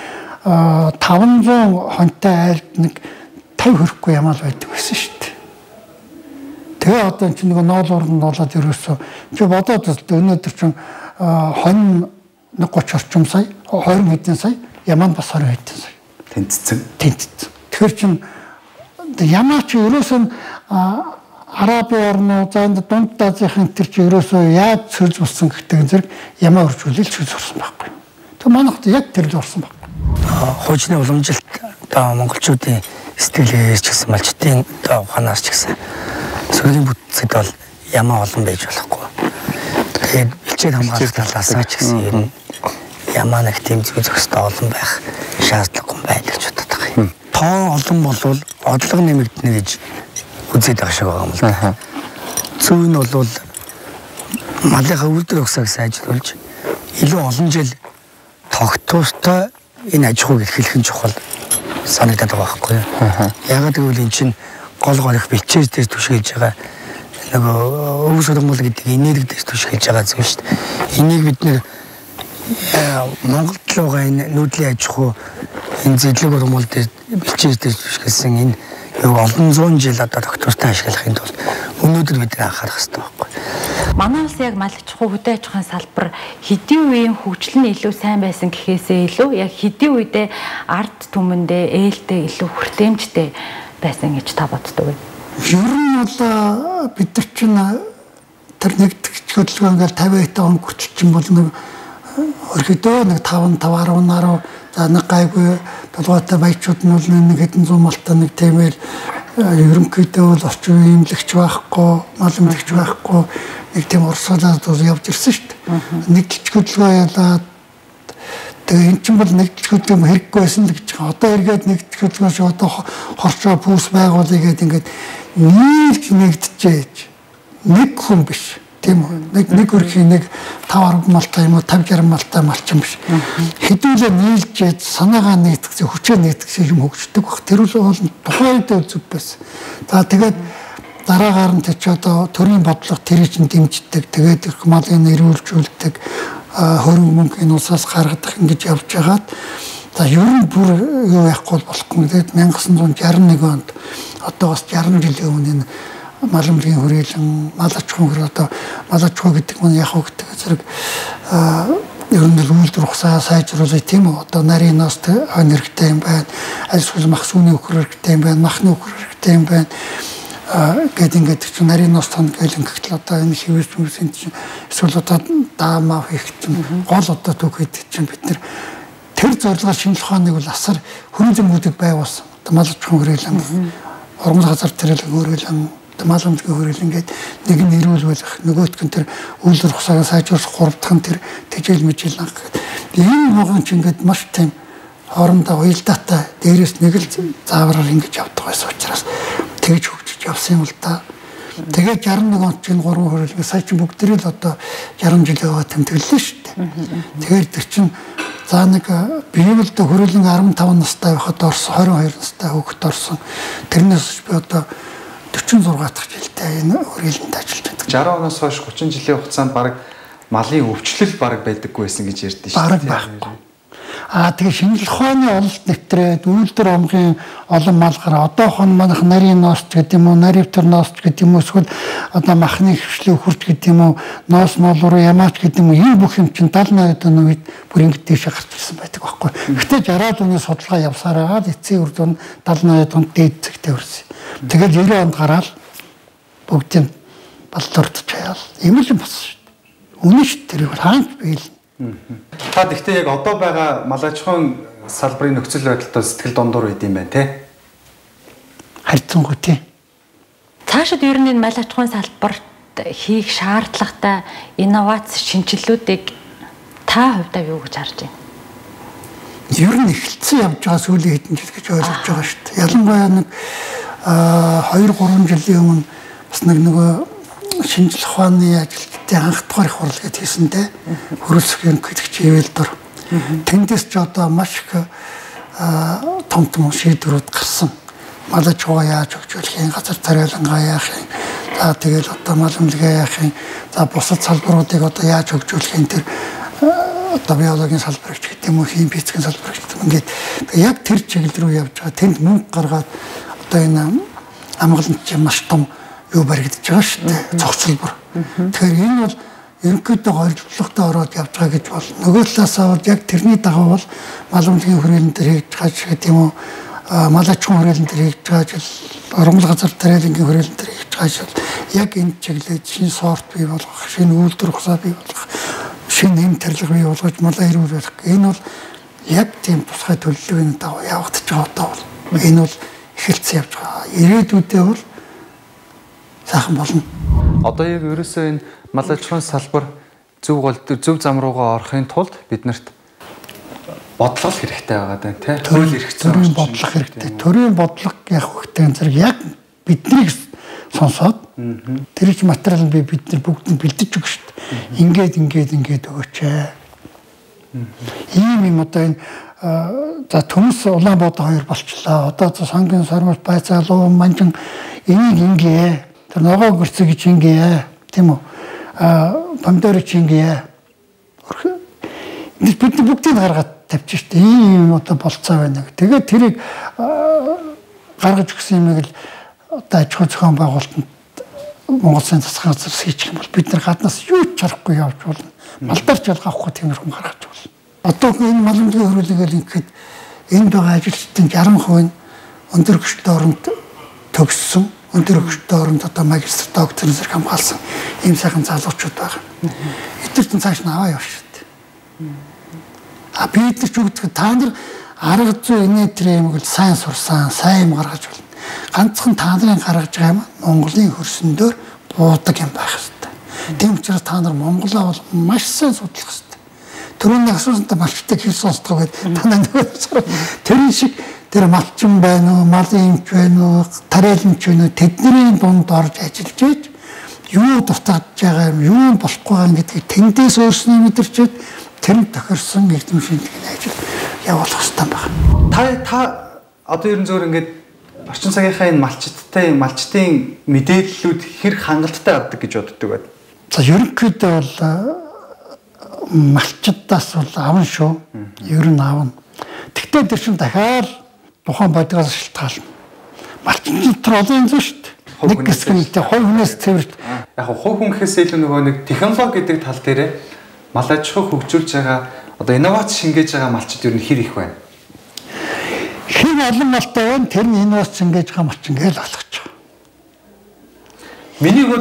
A: 500 хонтой айлд нэг 50 хүрэхгүй ямаа л байдаг байсан шүү дээ. Тэгээ одоо чи нөгөө ноол оронд болоод ерөөсөө чи бодоод өнөөдөр чинь хонь нэг 30 орчим сая, 20 хэдэн сая, ямаа бас 20 хэдэн сая.
B: Тэнцсэн.
A: Тэгэхээр чин ямаа чи ерөөсөө Араби орнууд занд дунд Азийн тэр чи ерөөсөө яаж сөрж болсон гэхдээ зэрэг ямаа өржүүлэлт сөрж орсон байхгүй. Тэг манайхд яг тэр л орсон байхгүй.
E: Хуучны уламжилт одоо монголчуудын сэтгэлээс ч гэсэн малчдын одоо ухаанаас ч гэсэн сүүлийн бүтцэд бол ямаа олон байж болохгүй. Тэгээд бэлчээр хамгаалах талаасаа ч гэсэн ер нь ямаа нэг тийм зүй зохистой олон байх шаардлагагүй байна гэж боддог юм. Тоо олон болвол одлого нэмэгдэнэ гэж үзээд байгаа шиг байгаа юм л да. Зөв нь бол малынхаа үйлдвэр ухсааг сайжруулж илүү олон жил тогтвортой энэ аж ахуйг эрхлэх нь чухал санагдаад байгаа байхгүй юу. Ягаад гэвэл эн чинь гол их бэлчээр дээр түшгэлж байгаа нөгөө өвс сургамал гэдэг энерги дээр түшгэлж байгаа зүйл шүү дээ. Энийг бид нэр Монголд л байгаа энэ нүүдлийн аж ахуй энэ зэдлэг ургамал дээр бэлчээр дээр түшгэлсэн энэ олон зуун жил одоо доктортой ашиглахын тулд өнөөдөр бид анхаарах хэрэгтэй байхгүй.
C: Манай улс яг мал аж ахуй хөдөө аж ахуйн салбар хэдийн үеийн хөгжил нь илүү сайн байсан гэхээсээ илүү яг хэдийн үедээ ард түмэндээ ээлтэй илүү хүртээмжтэй байсан гэж та боддог вэ?
A: Ер нь бол бид нар чинь тэр нэгдэх хөдөлгөөн ингээл 50 он хүртэл чинь бол нэг өрхөдөө нэг 5 10 за нэг гайгүй толгойтой баячууд нь бол нэг хэдэн зуун малтай нэг тиймэр ерөнхийдөө бол орчин үеийн имлэгч байхгүй, мал имлэгч байхгүй нэг тийм урсгалаад явж ирсэн шүү дээ. Нэгдэлч хөдөлгөөн ялаад тэгээ эн чинь бол нэгдэлч хөдөлгөөн хэрэггүй байсан л гэж байгаа. Одоо эргээд нэгдэлч хөдөлгөөн шиг одоо хорчоо пүүс байгуулъя гэдэг ингээд нийлж нэгдэжээж нэг хүн биш. Тийм үү. Нэг өрхийн нэг 5-10 малтай юм уу 50-60 малтай малчин биш. Хэдүүлээ нийлжээд санаагаа нэгтгэж хүчээ нэгтгэж юм хөгждөг баг. Тэр бол тухайд зүг байсан. За тэгээд дараагаар нь ч одоо төрийн бодлого тэрийг чинь дэмждэг. Тэгээд их малын эрүүлжүүлдэг хөрөнгө мөнгөний усаас гаргадах ингэж явж байгаад за ер нь бүр юу яахгүй болохгүй. Тэгээд 1961 онд одоо бас 60 жилийн өмнө мал имлэгийн хүрээлэн мал аж ахуйн хөр одоо мал аж ахуй гэдэг нь яг гэдэг зэрэг ер нь үйлдвэр ухсаа сайжруулах тийм үү одоо нарийн ност хонь хэрэгтэй юм байна аль эсвэл мах сүүний өхөр хэрэгтэй юм байна махны өхөр хэрэгтэй юм байна гэдэг ингээд чинь нарийн ност хонь гэл ингэхдээ одоо энэ хивээс хүмүүсийн чинь эсвэл одоо даамаа хийх чинь гол одоо төг гэдэг чинь бид нар тэр зорилгоор шинжлэх ухааныг бол асар хөрөнгөмгүүдийг байгуулсан одоо мал аж ахуйн хүрээлэн ургамал газар тэрэлэн хүрээлэн мал амжгийн хөрөл ингээд нэг нь ирүүлүүлэх нөгөөтг нь тэр үйлдвэр ухсааг сайжруулах гурав дахь нь тэр тэжээл мэжээл анх гэдэг. Энэ хогон ч ингээд маш тийм хоорондоо уялдаатай дээрээс нэг л заавраар ингэж явдаг байсан учраас тэгж хөгжиж явсан юм л да. Тэгээд 61 онд чинь 3 хөрөлгөө сая чинь бүгдээ л одоо 60 жилийн өмнө тэмдэглэлээ шүү дээ. Тэгээд тэр чинь за нэг биевэлд хөрөлн 15 настай байхад орсон 22 настай хүүхэд орсон. Тэрнээс би одоо 46 дахь жилдээ энэ хүрээлэнд ажиллаж байдаг.
B: 60 оноос хойш 30 жилийн хугацаанд баг малын өвчлөл баг байдаггүй байсан гэж ярьдэн шүү
A: дээ. Тэгээ шинжлэх ухааны ололт нэвтрээд үйлдвэр амгын олон малгар одоохон манайх нарийн ност гэдэг юм уу, наривтер ност гэдэг юм уу, эсвэл одоо махны хвшлийн хурд гэдэг юм уу, ноос молруу ямаач гэдэг юм уу, энэ бүх юм чинь 70-80 оны үед бүр ингэ дэше гарч ирсэн байдаг байхгүй. Гэхдээ 60-аад оны судалгаа явсаар байгаа эцсийн үр дүн 70-80 онд дээд зэгтээ хүрсэн. Тэгээд 90 онд гараад бүгдийг балдурдж чаяал. Ийм л юм болсон шүү дээ. Үнэн шүү дээ. Тэр хаанч бийл.
B: Та гэхдээ яг одоо байгаа мал аж ахуйн салбарын нөхцөл байдалтай сэтгэл дундуур үед юм байна те.
A: Харьцангуй тий.
C: Цаашид ер нь энэ мал аж ахуйн салбарт хийх шаардлагатай инновац шинжилгүүдийг та хувьдаа юу гэж харж байна?
A: Ер нь эхэлсэн явж байгаа сүүлийн хэдэн жил гэж ойлгож байгаа шүү дээ. Ялангуяа нэг 2-3 жилийн өмнө бас нөгөө шинжлэх ухааны ажилтнуудын анх дахь их хурал гэж хийсэнтэй хөрөлсөх ерөнхийлөгч Эвэлдор. Тэндээс ч одоо маш их том шийдвэрүүд гарсан. Мал аж ахуй яаж хөгжүүлэх, газар тариалангаа яах юм. За тэгэл одоо мал эмнэлгээ яах юм. За бусад салбаруудыг одоо яаж хөгжүүлэх юм тэр одоо биологийн салбарч гэдэг юм уу, хим физикийн салбарч гэдэг юм. Ингээд яг тэр чиглэл рүү явж байгаа. Тэнд мөнгө гаргаад одоо энэ амгаланч маш том юу баригдаж байгаа шүү дээ. Цогцлбор. Тэгэхээр энэ бол ерөнхийдөө ойлголттой ороод явж байгаа гэж бол нөгөө талаас аваад яг тэрний дагуу бол мал эмнэлгийн хүрээлэн дээр хийж байгаа гэдэг юм уу, мал аж ахуйн хүрээлэн дээр хийж байгаа жил, ургамал газар тариалангийн хүрээлэн дээр хийж байгаа жил яг энэ чиглэлд шинэ сорт бий болгох, шинэ үйлдвэр ухсаа бий болгох, шинэ эм тэрлэг бий болгож малаа эрүүл барих. Энэ бол яг тийм тусгай төлөвлөгөөний дагуу явагдаж байгаа одоо бол энэ бол эхэлсэн явж байгаа. Ирээдүйдээ бол сайхан болно.
B: Одоо яг ерөөсөө энэ мал аж ахуйн салбар зөв зам руугаа орохын тулд биднэрт бодлого хэрэгтэй байгаа даа тий. Төрөл хэрэгцээ
A: төрийн бодлого хэрэгтэй. Төрийн бодлого явах хэрэгтэй зэрэг яг биднийг сонсоод тэр их материал нь бид нар бүгд нь бэлдэж өгч шүү дээ. Ингээд өгөөч. Ийм юм одоо энэ за Төмс Улаанбаатар 2 болчлаа. Одоо Сангийн Сормол Байцаалуу Манжин энийг ингээ тэр ногоо гөрцөг гэж ингээ тийм үү? Помидорч ингээ. Бид бүгдийг гаргаад тавьчих шүү дээ. Ийм одоо болцоо байна. Тэгээд тэрийг гаргаж өгсөн юмыг л одоо аж ахуй зохион байгуулалтанд Монгол Улсын засгийн газар хийчих юм бол бид нар гаднаас юу ч харахгүй явж болно. Малдарч ялгаахгүй тиймэрхүү гаргаж болно. Одоо энэ мал эмнэлгийн хөрөлөөгөл ингээд энд байгаа ажилчдын 60% нь өндөр хөгжөлтэй оронд төгссөн, өндөр хөгжөлтэй оронд одоо магистр доктор зэрэг хамгаалсан ийм сайхан залуучууд байгаа. Эдгээртэн цааш нь аваа явж шүү дээ. Бид нар ч үгдэх та нар арга зүй инээтрээ юм бол сайн сурсан, сайн юм гаргаж болно. Ганцхан та нарын гаргаж байгаа юм Монголын хөрсөндөр буудаг юм байх хэрэгтэй. Тийм учраас та нар Монголоо бол маш сайн судлах хэрэгтэй. Түрүүний асуусантай малчтай хэл сонсдог байд. Та нар тэр шиг тэр малчин байна уу, малын эмч байна уу, тариаланч байна уу тэдний дунд орж ажиллаж ийж юу дутагдж байгаа юм, юу болохгүй байгаа гэдгийг тэндээс өөрснөө мэдэрчээд тэрэнд тохирсон эрдэм шинжилгээний ажил явуулах хэрэгтэй байна.
B: Та одоо ерөн зөөр ингээд орчин цагийнхаа энэ малчтын мэдээллүүд хэр хангалттай авдаг гэж боддог байна.
A: За ерөнхийдөө бол малчдаас бол авна шүү. Ер нь авна. Тэгтээ тэр чинь дахиад тухайн бодгоос шалтгаална. Малчид тэр олон юм шүү дээ. Нэг хэсэг нь хувь хүнээс цэвэрт.
B: Яг хувь хүн гэхээс илүү нөгөө нэг технологи гэдэг тал дээр мал аж ахуй хөгжүүлж байгаа одоо инновац шингээж байгаа малчид ер нь хэр их байна.
A: Хэн олон малтай байна тэр нь инновац шингээж байгаа малчин гэж ойлгож байгаа.
B: Миний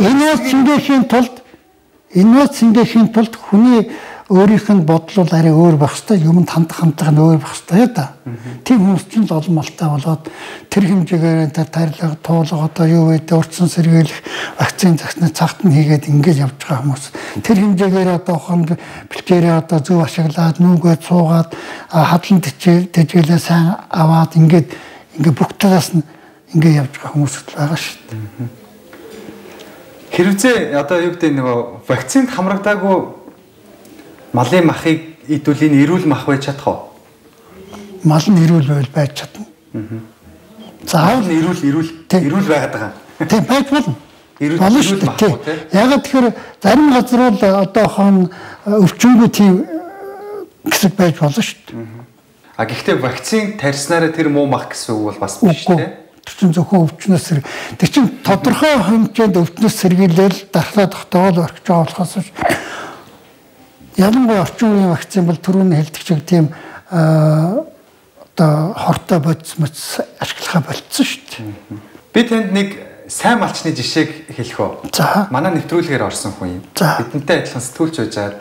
A: инновац шингээхийн тулд хүний өөрийнх нь бодол арай өөр байх хэрэгтэй, юмд хандах нь өөр байх хэрэгтэй да. Тийм хүмүүс чинь олон малтай болоод тэр хэмжээгээр тэр тарилга туулга одоо юу вэ урдсан сэргийлэх вакцины загсны цагт нь хийгээд ингэж явж байгаа хүмүүс. Тэр хэмжээгээр одоо хон бэлгээрээ одоо зөв ашиглаад нүгээд суугаад хадлан тэжээлээ сайн аваад ингээд бүх талаас нь ингэ явж байгаа хүмүүс байгаа шүү дээ.
B: Хэрвээ одоо юу гэдэг нэг вакцинд хамрагдаагүй малын махыг идүүлийн эрүүл мах байж чадах уу?
A: Мал нь эрүүл байл байж чадна.
B: Заавал эрүүл байгаад байгаа.
A: Тийм байж болно.
B: Эрүүл мах уу тийм.
A: Ягаад тэгэхээр зарим газар бол одоо хон өвчнгүй тийм хэсэг байж болно шүү дээ.
B: Гэхдээ вакцин тарьснараа тэр муу мах гэсэн үг бол бас биш тийм.
A: Тэр чинь зөвхөн өвчнөөс сэрэг. Тэр чинь тодорхой хэмжээнд өвчнөөс сэргийлэл дархлаа тогтоол орчих жоо болохоос ялангуяа орчин үеийн вакцин бол түрүүний хэлдэг чиг тийм одоо хортой бодис ашиглахаа болцсон шүү дээ.
B: Би танд нэг сайн малчны жишээг хэлэх үү?
A: За.
B: Манай нэвтрүүлгээр орсон хүн юм. Бидэнтэй адилхан сэтгүүлч байжгаад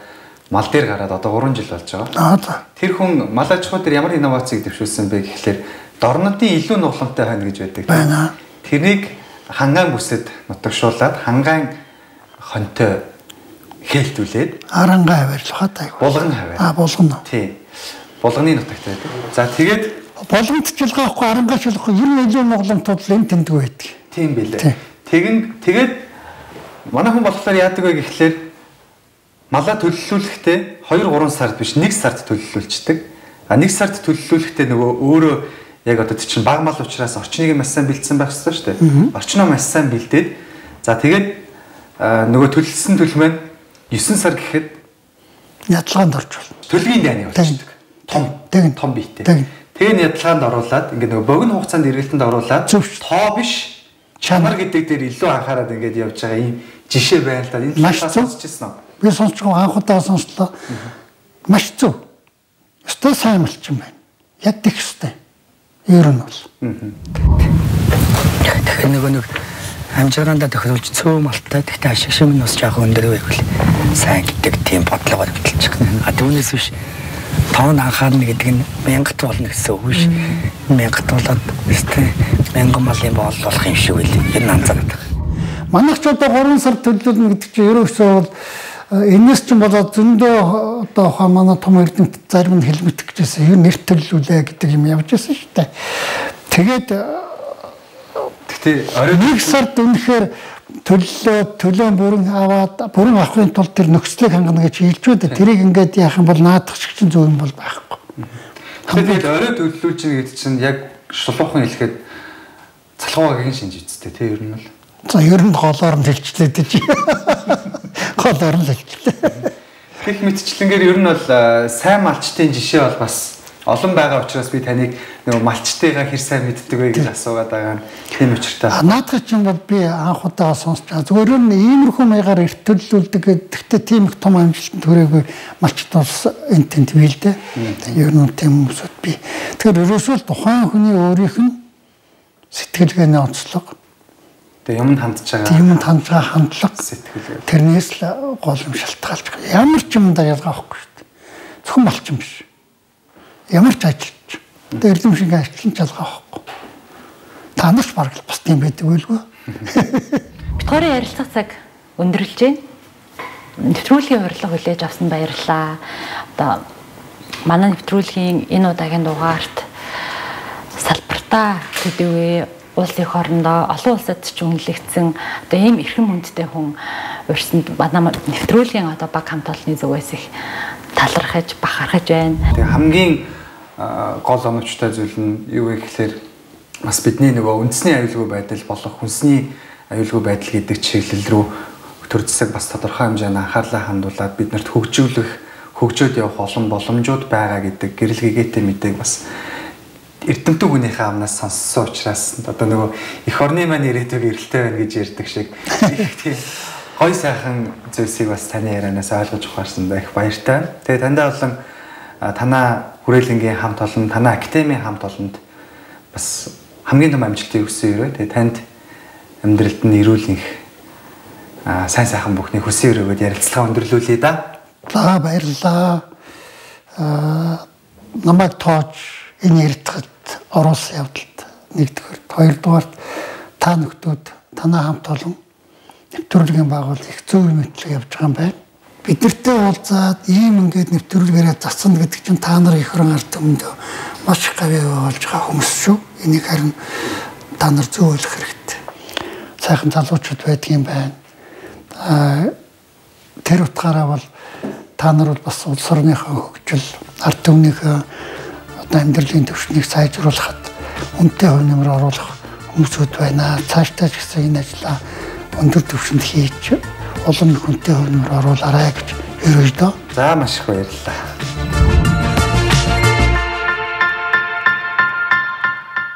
B: мал дээр гараад одоо 3 жил болж байгаа. Тэр хүн мал аж ахуй дээр ямар инновацийг дэвшүүлсэн бэ гэхлээр дорнодын илүү нугламжтай байна гэж байдаг.
A: Байна.
B: Тэрийг хангаан бүсэд нутагшуулаад хангаан хонтой хэлтүүлээд
A: арангаа авирлахад айгүй.
B: Булган аваа.
A: Булган.
B: Тий. Булганы нутагтай байдаг. За тэгээд
A: булгант чилгаахгүй арангаа чилгаахгүй ер нь илүү нугламжтууд л энэ тэмдэг байдаг.
B: Тийм билээ. Тэгээд манай хүн болохоор яадаг вэ гэхлээр малаа төлөвлүүлэхдээ 2-3 сард биш 1 сард төлөвлүүлчихдэг. А 1 сард төлөвлүүлэхдээ нөгөө өөрөө яг одоо чинь баг мал учраас орчныг маш сайн бэлдсэн байх хэрэгтэй шүү дээ. Орчноо маш сайн бэлдээд за тэгээд нөгөө төлөвлөсөн төлөв маань 9 сар гэхэд
A: ядлагаанд оржвол
B: төлгийн дайны болчихдог. Том биетэй. Тэгээд ядлагаанд оруулаад ингээд нөгөө богино хугацаанд эргэлтэнд оруулаад тоо биш чанар гэдэг дээр илүү анхаарал ингээд явж байгаа ийм жишээ байна л да. Энэ талаас сонсчихсан уу?
A: Би сонсчихгүй анх удаа сонслоо. Маш зөв. Өстой сайн малчин байна. Яг тэгх өстой. Ер нь бол.
E: Тэгэхээр нэг амжиргаандаа тохиолж цөөн малтай тэгтээ ашиг шимэн бас яг өндөр байвал сайн гэдэг тийм бодлогоор хөтлөж байгаа. А түүнээс биш тоон анхаарна гэдэг нь мянгат болно гэсэн үг биш. Мянгат болоод өстой мянган малын боол болох юм шиг үл энэ анзаараад байгаа.
A: Манайх ч одоо 3 сар төлөвлөлнө гэдэг чинь ерөөсөө бол энэс ч болоод зөндөө одоо манай том эрдэмтэд зарим нь хэлмэтэх гэжсэн. Ер нь нэр төлөвлөлээ гэдэг юм явж байсан шүү дээ. Тэгээд нэг сард үнэхээр төлөөн бүрэн авахын тулд тэр нөхцөлийг хангана гэж хэлж байдаг. Тэрийг ингээд яах юм бол наадах шиг зөв юм бол байхгүй.
B: Тэгээд орой төлөвлүүлж байгаа гэдэг чинь яг шулуухан хэлэхэд залхуугагийн шинж үсттэй тий ер нь бол.
A: За ер нь голоор нь хэлчлээ дээ. Голоор нь хэлчлээ.
B: Гэх мэтчлэнгээр ер нь бол сайн малчтын жишээ бол бас олон байгаа учраас би таныг нөгөө малчтайгаа хэр сайн мэддэг вэ гэж асуугаад байгаа. Тийм учиртай.
A: Наадах чинь бол би анх удаа сонсч байгаа. Зүгээр нь иймэрхүү маягаар эрт төлөвлөлдөг. Гэхдээ тийм их том амжилтанд хүрээгүй малчт улс энэ тэнд бийлдэ. Ер нь тийм хүмүүсд би. Тэгэхээр ерөөсөө тухайн хүний өөрийнх нь сэтгэлгээний онцлог.
B: Тэгээ юмд хандж байгаа.
A: Юмд хандж байгаа хандлага
B: сэтгэлгээ.
A: Тэрнээс л гол юм шалтгаалж байгаа. Ямар ч юмдаа ялгаа авахгүй шүү дээ. Зөвхөн малчин биш. Ямар ч ажилч. Эрдэм шиг ажилчин ч ялгаа авахгүй. Та нарч бараг л бас тийм байдаг байлгүй.
C: Бид хоёрын ярилцах цаг өндөрлж байна. Нэвтрүүлгийн урилга хүлээж авсан баярлалаа. Одоо манай нэвтрүүлгийн энэ удаагийн дугаарт салбартаа төдийгүй улс их орондоо олон улсад ч үнэлэгдсэн одоо ийм эрхэм хүндтэй хүн урьсанд манай нэвтрүүлгийн одоо баг хамт олонны зүгээс их талархаж бахархаж байна.
B: Тэгээ хамгийн гол оновчтой зүйл нь юу вэ гэхээр бас бидний нөгөө үндэсний аюулгүй байдал болох хүнсний аюулгүй байдал гэдэг чиглэл рүү төр засаг бас тодорхой хэмжээний анхаарлаа хандуулад биднэрт хөгжөөд явах олон боломжууд байгаа гэдэг гэрэл гэгээтэй мэдээг бас эрдэмтэн хүнийхээ амнаас сонссон учраас одоо нөгөө эх орны маань ирээдүйг эрэлтэй байна гэж ярьдаг шиг тийм гой сайхан зүйлсийг бас таны ярианаас ойлгож ухаарсан байх баяртай. Тэгээ таньдаа болон танаа хүрээлэнгийн хамт олон, танаа академийн хамт олонд бас хамгийн том амжилтыг хүсье өрөө. Тэгээ танд амьдралд нь эрүүл их сайн сайхан бүхний хүсье өрөөгөөд ярилцлага өндөрлүүлье да.
A: За баярлалаа. Намайг тоож энэ ярилцлагад оруулсан явдалд нэгдүгээр, хоёрдугаарт та нөхдүүд танаа хамт олон нэвтрүүлгийн байгуул их зөв мэтлэг явж байгаа юм байна. Бидэртэй уулзаад ийм ингээд нэвтрүүлгээрээ засна гэдэг чинь та нар их орон ард түмэнд маш их гавь болж байгаа хүмүүс шүү. Энийг харин та нар зөв ойлгох хэрэгтэй. Сайхан залуучууд байдаг юм байна. Тэр утгаараа бол та нар бол бас улс орныхоо хөгжил, ард түмнийхээ одоо амьдралын түвшнийг сайжруулахад үнэтэй хувь нэмэр оруулах хүмүүсүүд байна. Цаашдаа ч гэсэн энэ ажлаа өндөр түвшинд хийж олон хүнтэй хувь нэмэр оруулаарай гэж ерөөдөө.
B: За маш их баярлалаа.